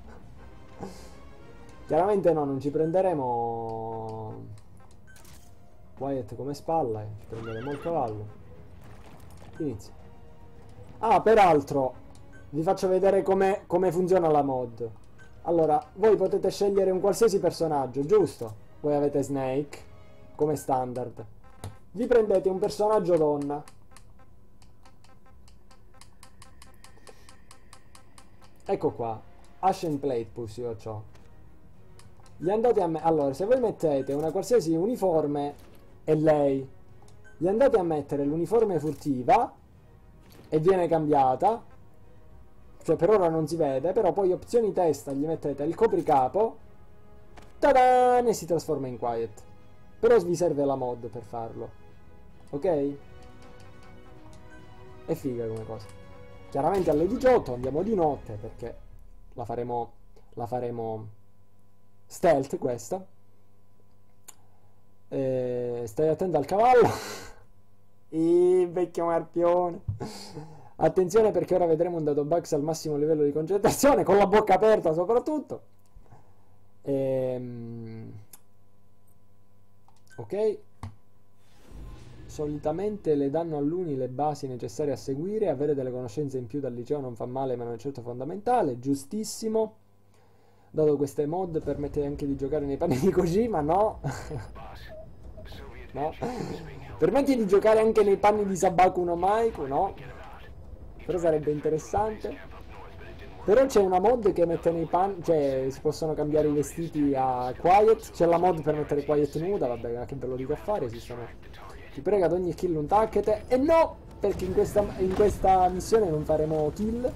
Chiaramente no, non ci prenderemo quiet come spalla, ci prenderemo il cavallo. Inizia. Peraltro vi faccio vedere come funziona la mod. Allora, voi potete scegliere un qualsiasi personaggio, giusto? Voi avete Snake come standard. Vi prendete un personaggio donna. Ecco qua, Ashen Plate Pussy io c'ho. Gli andate allora, se voi mettete una qualsiasi uniforme, è lei. Gli andate a mettere l'uniforme furtiva e viene cambiata. Cioè per ora non si vede, però poi opzioni testa gli mettete il copricapo. Ta-da! E si trasforma in quiet. Però vi serve la mod per farlo. Ok? È figa come cosa. Chiaramente alle 18 andiamo di notte perché la faremo stealth questa. Stai attento al cavallo. Vecchio marpione. Attenzione perché ora vedremo un dato bugs al massimo livello di concentrazione, con la bocca aperta soprattutto. Ok. Solitamente le danno all'uni le basi necessarie a seguire, avere delle conoscenze in più dal liceo non fa male ma non è certo fondamentale, giustissimo. Dato queste mod permette anche di giocare nei panni di Kojima, no? No. Permette di giocare anche nei panni di Sabaku no Maiku, no? Però sarebbe interessante. Però c'è una mod che mette nei panni, cioè si possono cambiare i vestiti a Quiet, c'è la mod per mettere Quiet nuda, vabbè che ve lo dico a fare, esistono. Ti prego ad ogni kill un tacchet. E no! Perché in questa missione non faremo kill,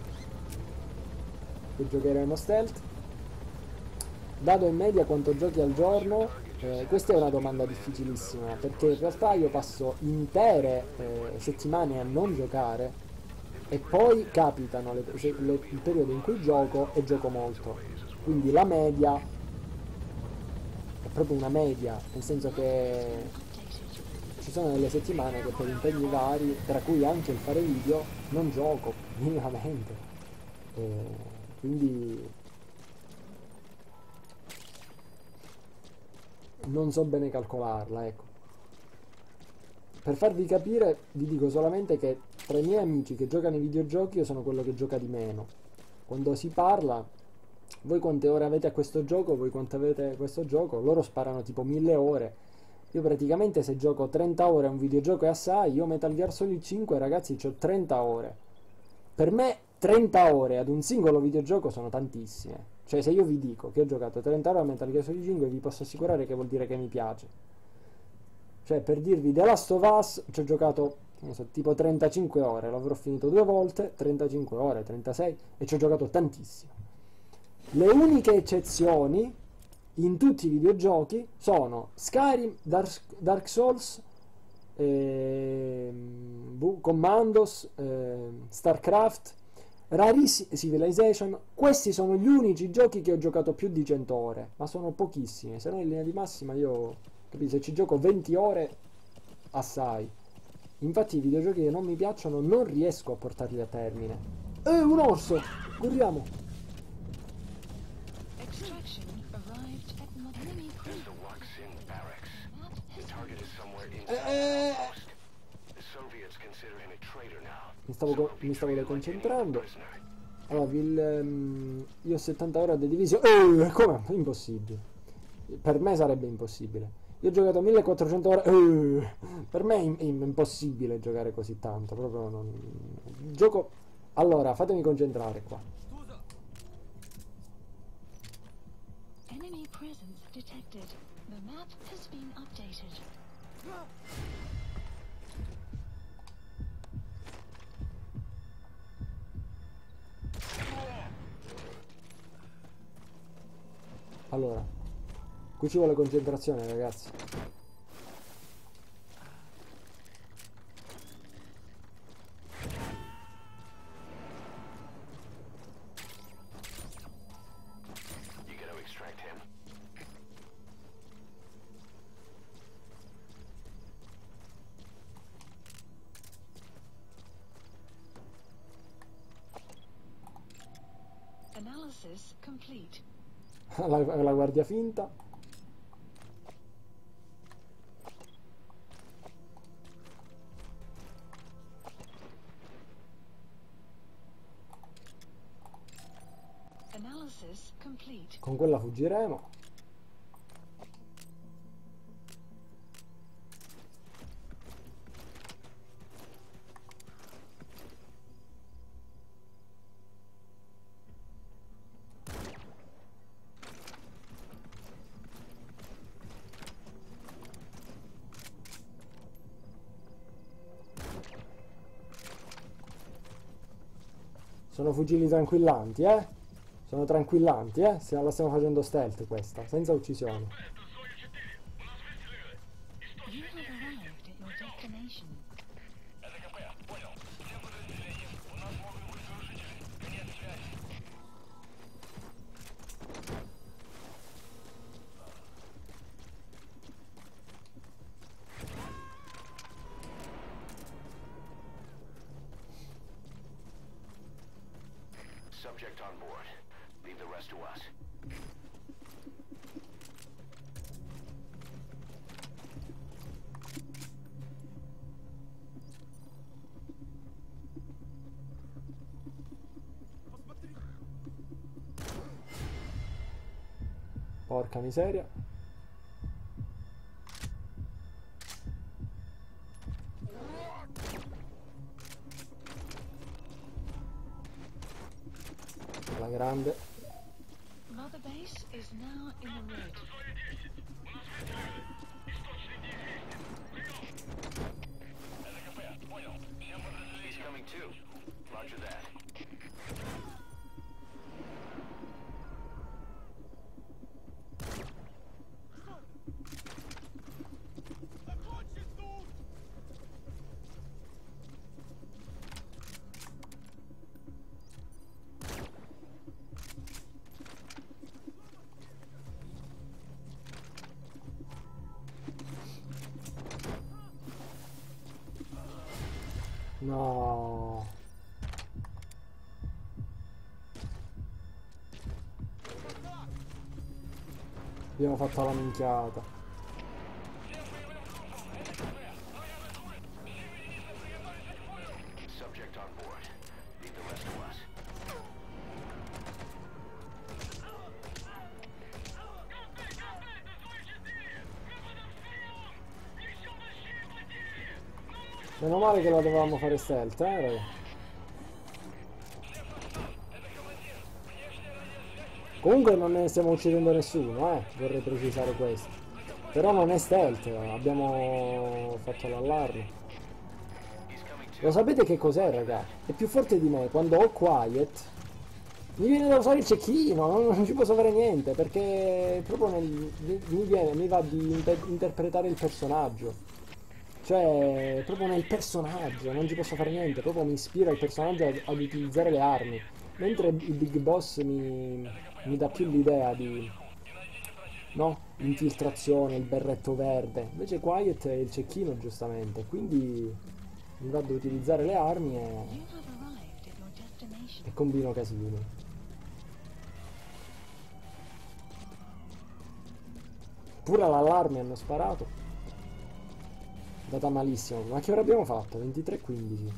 e giocheremo stealth. Dato in media quanto giochi al giorno? Questa è una domanda difficilissima, perché in realtà io passo intere settimane a non giocare e poi capitano il periodo in cui gioco e gioco molto. Quindi la media è proprio una media, nel senso che ci sono delle settimane che per impegni vari, tra cui anche il fare video, non gioco minimamente. Quindi non so bene calcolarla, ecco. Per farvi capire vi dico solamente che tra i miei amici che giocano ai videogiochi io sono quello che gioca di meno. Quando si parla, voi quante ore avete a questo gioco, voi quante avete a questo gioco, loro sparano tipo 1000 ore. Io praticamente se gioco 30 ore a un videogioco e assai, io Metal Gear Solid 5 ragazzi ho 30 ore. Per me 30 ore ad un singolo videogioco sono tantissime. Cioè se io vi dico che ho giocato 30 ore a Metal Gear Solid 5 vi posso assicurare che vuol dire che mi piace. Cioè per dirvi The Last of Us ci ho giocato non so, tipo 35 ore, l'avrò finito 2 volte, 35 ore, 36 e ci ho giocato tantissimo. Le uniche eccezioni in tutti i videogiochi sono Skyrim, Dark Souls, Commandos, StarCraft, rarissimi Civilization. Questi sono gli unici giochi che ho giocato più di 100 ore, ma sono pochissimi, se no in linea di massima io, capito, se ci gioco 20 ore assai. Infatti i videogiochi che non mi piacciono non riesco a portarli a termine. Un orso! Corriamo! Extraction arrived at enemy There's the Waksin barracks. The target is somewhere inside Eh, the post. The Soviets consider him a traitor now. mi stavo deconcentrando. Prisoner. Allora, io ho 70 ore a The Division. Come? Impossibile. Per me sarebbe impossibile. Io ho giocato 1400 ore. Per me è impossibile giocare così tanto. Proprio non. Gioco. Allora, fatemi concentrare qua. enemy presence detected. The map has been updated. Allora, qui ci vuole concentrazione, ragazzi. You gotta extract him. Analysis complete. La guardia finta. Analysis complete. Con quella fuggiremo. Sono fucili tranquillanti, eh? Sono tranquillanti, eh? La stiamo facendo stealth questa, senza uccisioni. You have arrived at your destination. Subject on board. Leave the rest to us. Porca miseria. La grande. Mother base is now in the red. He's coming too. Roger that. No. Abbiamo fatto la minchiata. Subject on board. Leave the rest to us. Meno male che la dovevamo fare stealth, raga. Comunque non ne stiamo uccidendo nessuno, vorrei precisare questo. Però non è stealth, abbiamo fatto l'allarme. Lo sapete che cos'è, raga? È più forte di me. Quando ho quiet, Mi viene da usare il cecchino, non ci posso fare niente, perché proprio mi va di interpretare il personaggio. Cioè, proprio nel personaggio, non ci posso fare niente, proprio mi ispira il personaggio ad utilizzare le armi. Mentre il Big Boss mi dà più l'idea di, no? L'infiltrazione, il berretto verde. Invece Quiet è il cecchino, giustamente, quindi mi vado ad utilizzare le armi You have arrived at your destination. e combino casini. Pure all'allarme hanno sparato. È andata malissimo. Ma che ora abbiamo fatto? 23-15.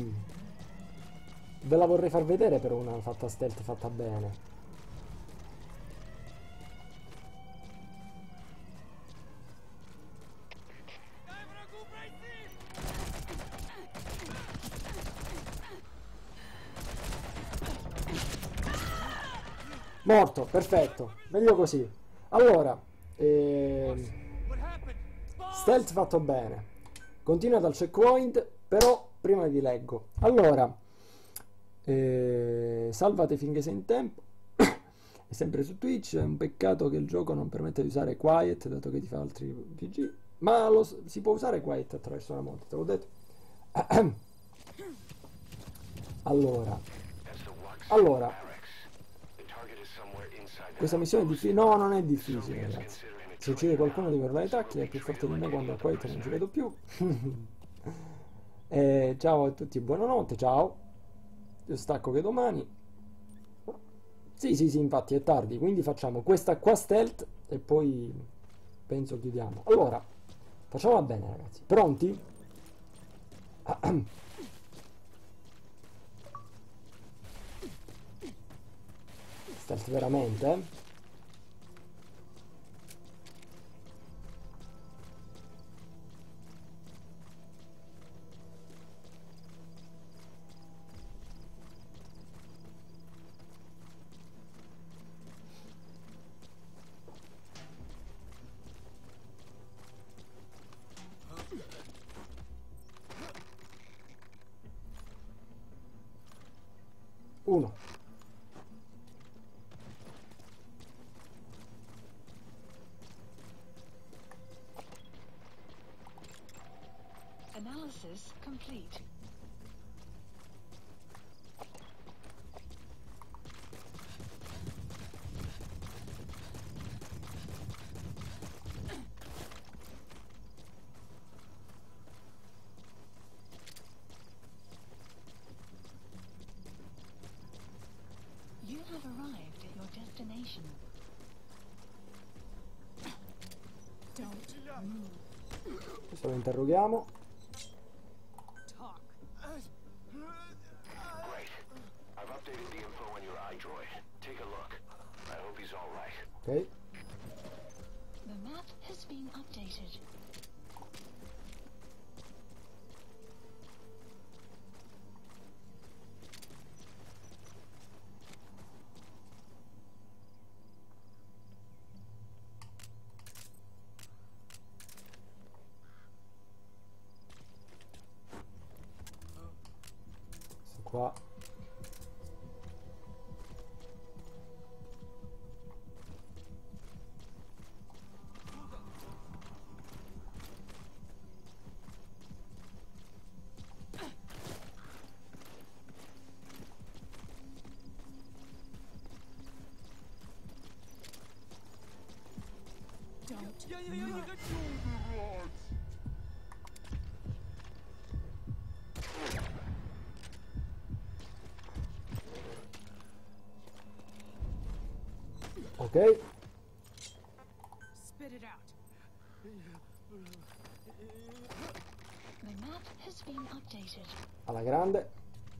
Ve la vorrei far vedere per una fatta stealth fatta bene. Morto, perfetto. Meglio così. Allora, stealth fatto bene. Continua dal checkpoint, però prima vi leggo. Allora, salvate finché sei in tempo. È sempre su Twitch. È un peccato che il gioco non permette di usare Quiet, dato che ti fa altri PG. Ma si può usare Quiet attraverso la mod, te l'ho detto. Allora, questa missione è difficile. No, non è difficile, ragazzi. Se uccide qualcuno di guardare i tacchi è più forte di me quando a Quiet non ci vedo più. Ciao a tutti, buonanotte, ciao. Io stacco che domani. Sì, infatti è tardi, quindi facciamo questa qua stealth e poi penso chiudiamo. Allora, facciamola bene, ragazzi. Pronti? Stealth veramente, eh? Uno. Analysis complete. You have arrived at your destination. Don't move. Questo lo interroghiamo. Talk. Great. I've updated the info on your iDroid. Take a look. I hope he's all right. Ok. The map has been updated. Questo qua. Ok. Spit it out. The map has been updated. Alla grande.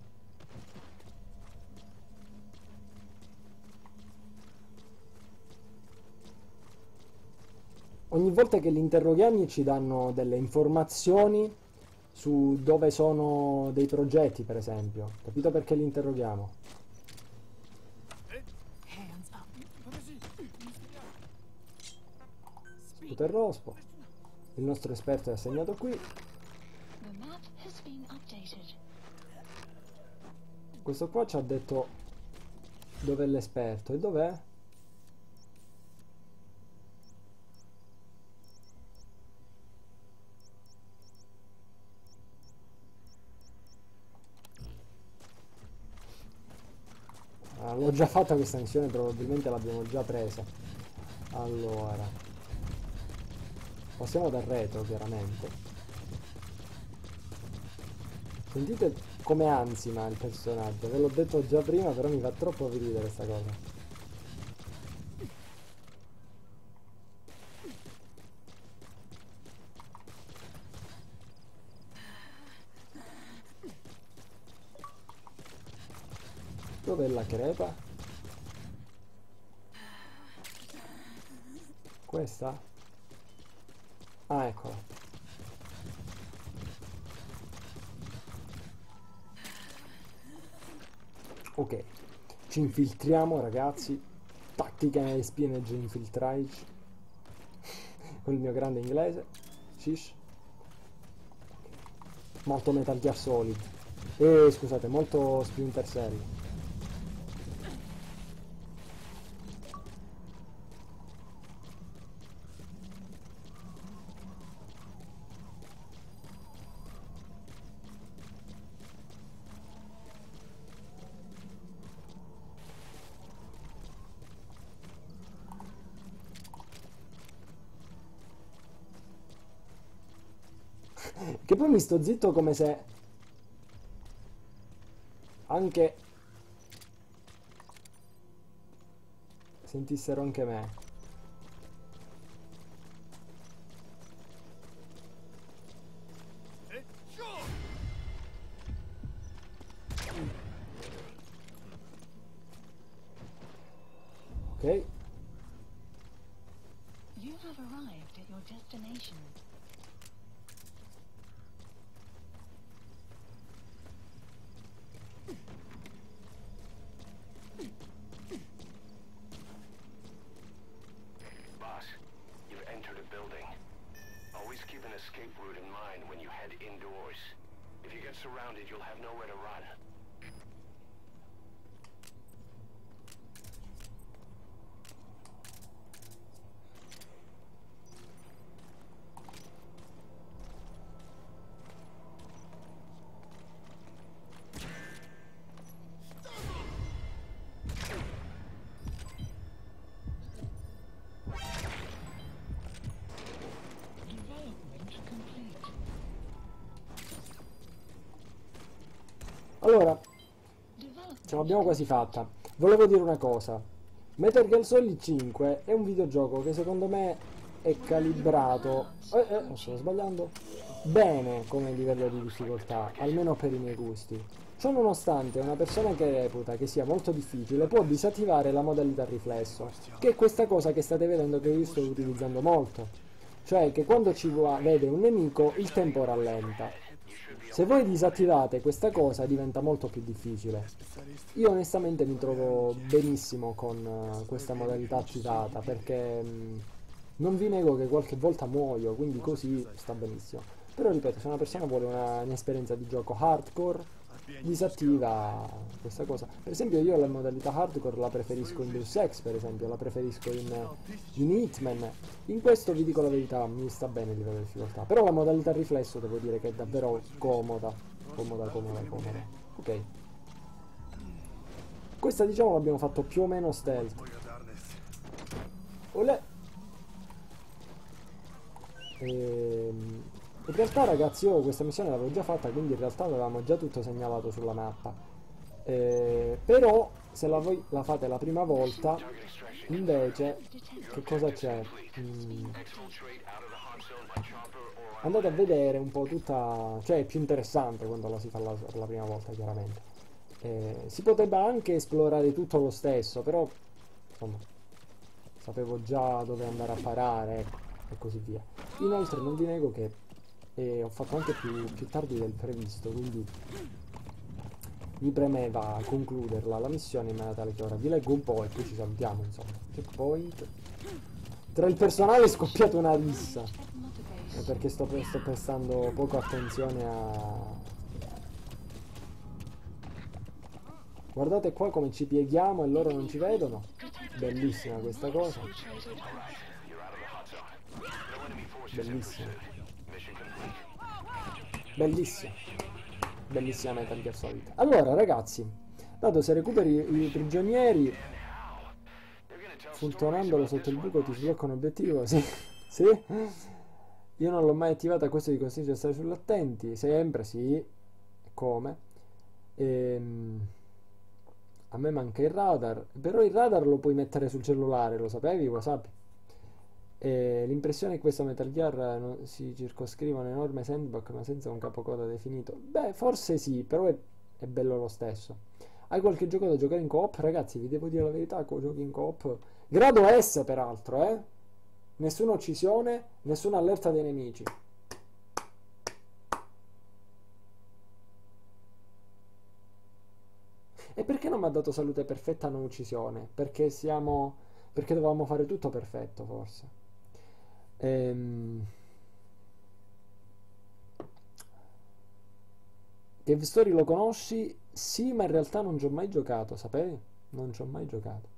Ogni volta che li interroghiamo ci danno delle informazioni su dove sono dei progetti, per esempio. Capito perché li interroghiamo? Hands up. Scooter Rospo. Il nostro esperto è assegnato qui. The map has been updated. Questo qua ci ha detto Dov'è l'esperto? E dov'è? Ah, l'ho già fatta questa missione, probabilmente l'abbiamo già presa. Allora, passiamo dal retro, chiaramente. Sentite come ansima il personaggio, ve l'ho detto già prima, però mi fa troppo ridere sta cosa. Dov'è la crepa? Questa? Ah, eccola. Ok, ci infiltriamo ragazzi. Tattica espionage infiltrage. Con il mio grande inglese. Shish. Molto Metal Gear Solid. Scusate, molto Splinter Cell. Che poi mi sto zitto come se anche sentissero anche me. Ok. You have arrived at your destination. Boss, you've entered a building. Always keep an escape route in mind when you head indoors. If you get surrounded, you'll have nowhere to run. Development complete. Allora, Development. ce l'abbiamo quasi fatta. Volevo dire una cosa. Metal Gear Solid 5 è un videogioco che secondo me è calibrato, sto sbagliando, bene come livello di difficoltà, almeno per i miei gusti. Ciò nonostante, una persona che reputa che sia molto difficile può disattivare la modalità riflesso, che è questa cosa che state vedendo che io sto utilizzando molto. Cioè che quando vede un nemico il tempo rallenta. Se voi disattivate questa cosa diventa molto più difficile. Io onestamente mi trovo benissimo con questa modalità attivata perché non vi nego che qualche volta muoio, quindi così sta benissimo. Però ripeto, se una persona vuole un'esperienza di gioco hardcore, disattiva questa cosa. Per esempio io la modalità hardcore la preferisco in Deus Ex, per esempio, la preferisco in Hitman. In questo vi dico la verità, mi sta bene il livello di difficoltà. Però la modalità riflesso devo dire che è davvero comoda. Comoda. Ok. Questa diciamo l'abbiamo fatto più o meno stealth. Olè. In realtà ragazzi io questa missione l'avevo già fatta, quindi in realtà avevamo già tutto segnalato sulla mappa. Però se voi la fate la prima volta, invece, che cosa c'è? Andate a vedere un po' tutta, cioè è più interessante quando la si fa per la prima volta chiaramente. Si potrebbe anche esplorare tutto lo stesso, però insomma sapevo già dove andare a parare, ecco, e così via. Inoltre non vi nego che ho fatto anche più tardi del previsto, quindi mi premeva concluderla la missione in maniera tale che ora vi leggo un po' e poi ci salutiamo, insomma. Checkpoint. Tra il personale è scoppiata una rissa, perché sto prestando poco attenzione a Guardate qua come ci pieghiamo e loro non ci vedono. Bellissima questa cosa. Bellissima. Bellissima. Bellissima Metal Gear Solid. Allora ragazzi, dato se recuperi i prigionieri funzionandolo sotto il buco ti sblocca un obiettivo. Sì. Sì. Io non l'ho mai attivata, questo vi consiglio di stare sull'attenti. Sempre sì. Come? A me manca il radar, però il radar lo puoi mettere sul cellulare, lo sapevi, Wasabi? L'impressione è che questo Metal Gear si circoscriva un enorme sandbox ma senza un capocoda definito. Beh, forse sì, però è bello lo stesso. Hai qualche gioco da giocare in co-op? Ragazzi, vi devo dire la verità, giochi in co-op grado S peraltro, nessuna uccisione, nessuna allerta dei nemici. E perché non mi ha dato salute perfetta non uccisione? Perché dovevamo fare tutto perfetto, forse. Cave Story lo conosci? Sì, ma in realtà non ci ho mai giocato, sapevi? Non ci ho mai giocato.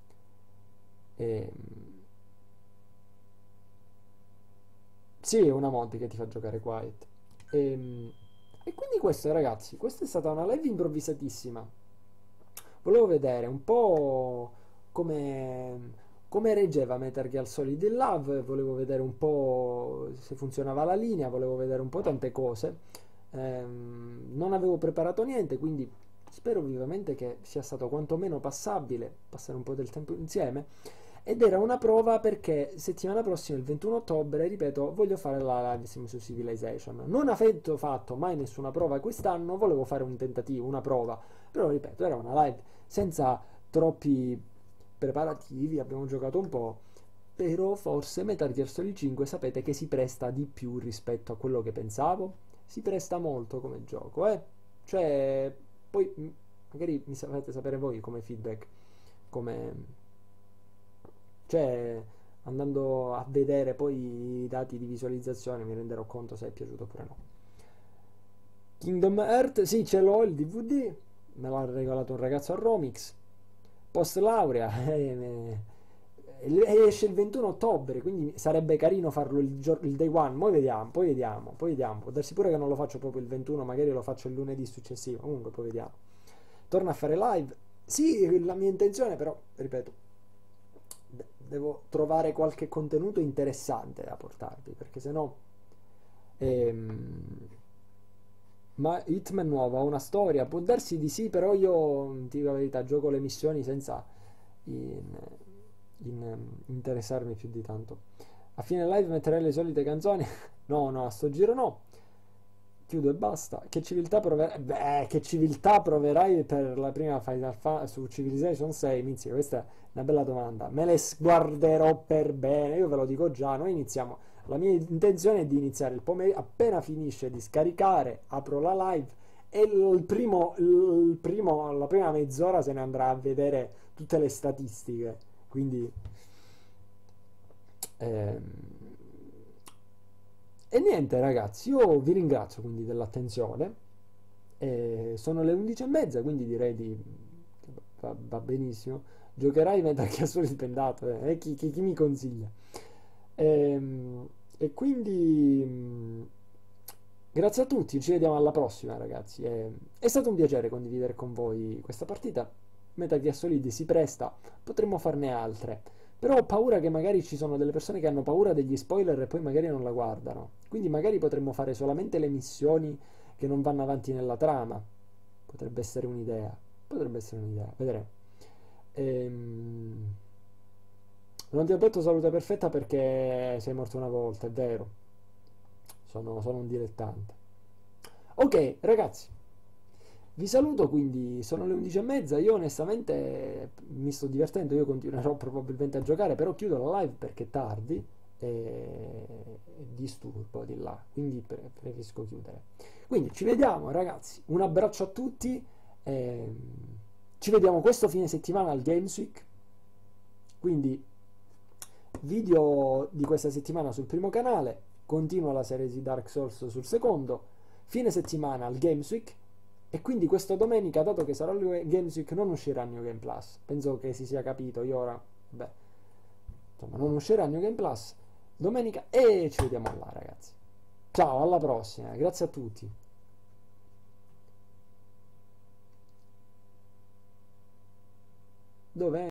Sì, è una mod che ti fa giocare Quiet. E quindi questo, ragazzi, questa è stata una live improvvisatissima. Volevo vedere un po' come reggeva Metal Gear Solid in Love, volevo vedere un po' se funzionava la linea, volevo vedere un po' tante cose. Non avevo preparato niente, quindi spero vivamente che sia stato quantomeno passabile, passare un po' del tempo insieme. Ed era una prova perché settimana prossima, il 21 ottobre, ripeto, voglio fare la live su Civilization. Non avendo fatto mai nessuna prova quest'anno, volevo fare un tentativo, una prova. Però, ripeto, era una live senza troppi preparativi, abbiamo giocato un po'. Però forse Metal Gear Solid 5 sapete che si presta di più rispetto a quello che pensavo. Si presta molto come gioco, Cioè, poi magari mi fate sapere voi come feedback, come... Cioè, andando a vedere poi i dati di visualizzazione mi renderò conto se è piaciuto oppure no. Kingdom Hearts, sì, ce l'ho il DVD, me l'ha regalato un ragazzo a Romix, post laurea, esce il 21 ottobre, quindi sarebbe carino farlo il day one. Poi vediamo, può darsi pure che non lo faccio proprio il 21, magari lo faccio il lunedì successivo, comunque poi vediamo. Torno a fare live, sì, la mia intenzione, però, ripeto, devo trovare qualche contenuto interessante da portarvi, perché sennò ma Hitman nuovo ha una storia, può darsi di sì, però io ti dico la verità, gioco le missioni senza interessarmi più di tanto. A fine live metterei le solite canzoni. No, a sto giro no. Chiudo e basta. Che civiltà proverai? Beh, che civiltà proverai per la prima Final su Civilization 6? Inizia, questa è una bella domanda. Me le guarderò per bene, io ve lo dico già. Noi iniziamo. La mia intenzione è di iniziare il pomeriggio. Appena finisce di scaricare, apro la live e la prima mezz'ora se ne andrà a vedere tutte le statistiche. Quindi e niente ragazzi, io vi ringrazio quindi dell'attenzione. Sono le 11:30, quindi direi va benissimo. Giocherai Metal Gear Solid pendato, chi mi consiglia? E quindi grazie a tutti, ci vediamo alla prossima ragazzi. È stato un piacere condividere con voi questa partita. Metal Gear Solid si presta, potremmo farne altre. Però ho paura che magari ci sono delle persone che hanno paura degli spoiler e poi magari non la guardano. Quindi magari potremmo fare solamente le missioni che non vanno avanti nella trama. Potrebbe essere un'idea. Vedremo. Non ti ho detto salute perfetta perché sei morto una volta, è vero. Sono un dilettante. Ok, ragazzi. Vi saluto, quindi sono le 11:30, io onestamente mi sto divertendo, io continuerò probabilmente a giocare, però chiudo la live perché è tardi e disturbo di là, quindi preferisco chiudere. Quindi ci vediamo ragazzi, un abbraccio a tutti, ci vediamo questo fine settimana al Games Week, quindi video di questa settimana sul primo canale, continua la serie di Dark Souls sul secondo, fine settimana al Games Week. E quindi questa domenica, dato che sarà il Games Week, non uscirà New Game Plus. Penso che si sia capito. Io ora, beh, insomma, non uscirà New Game Plus domenica e ci vediamo là, ragazzi. Ciao, alla prossima. Grazie a tutti. Dov'è?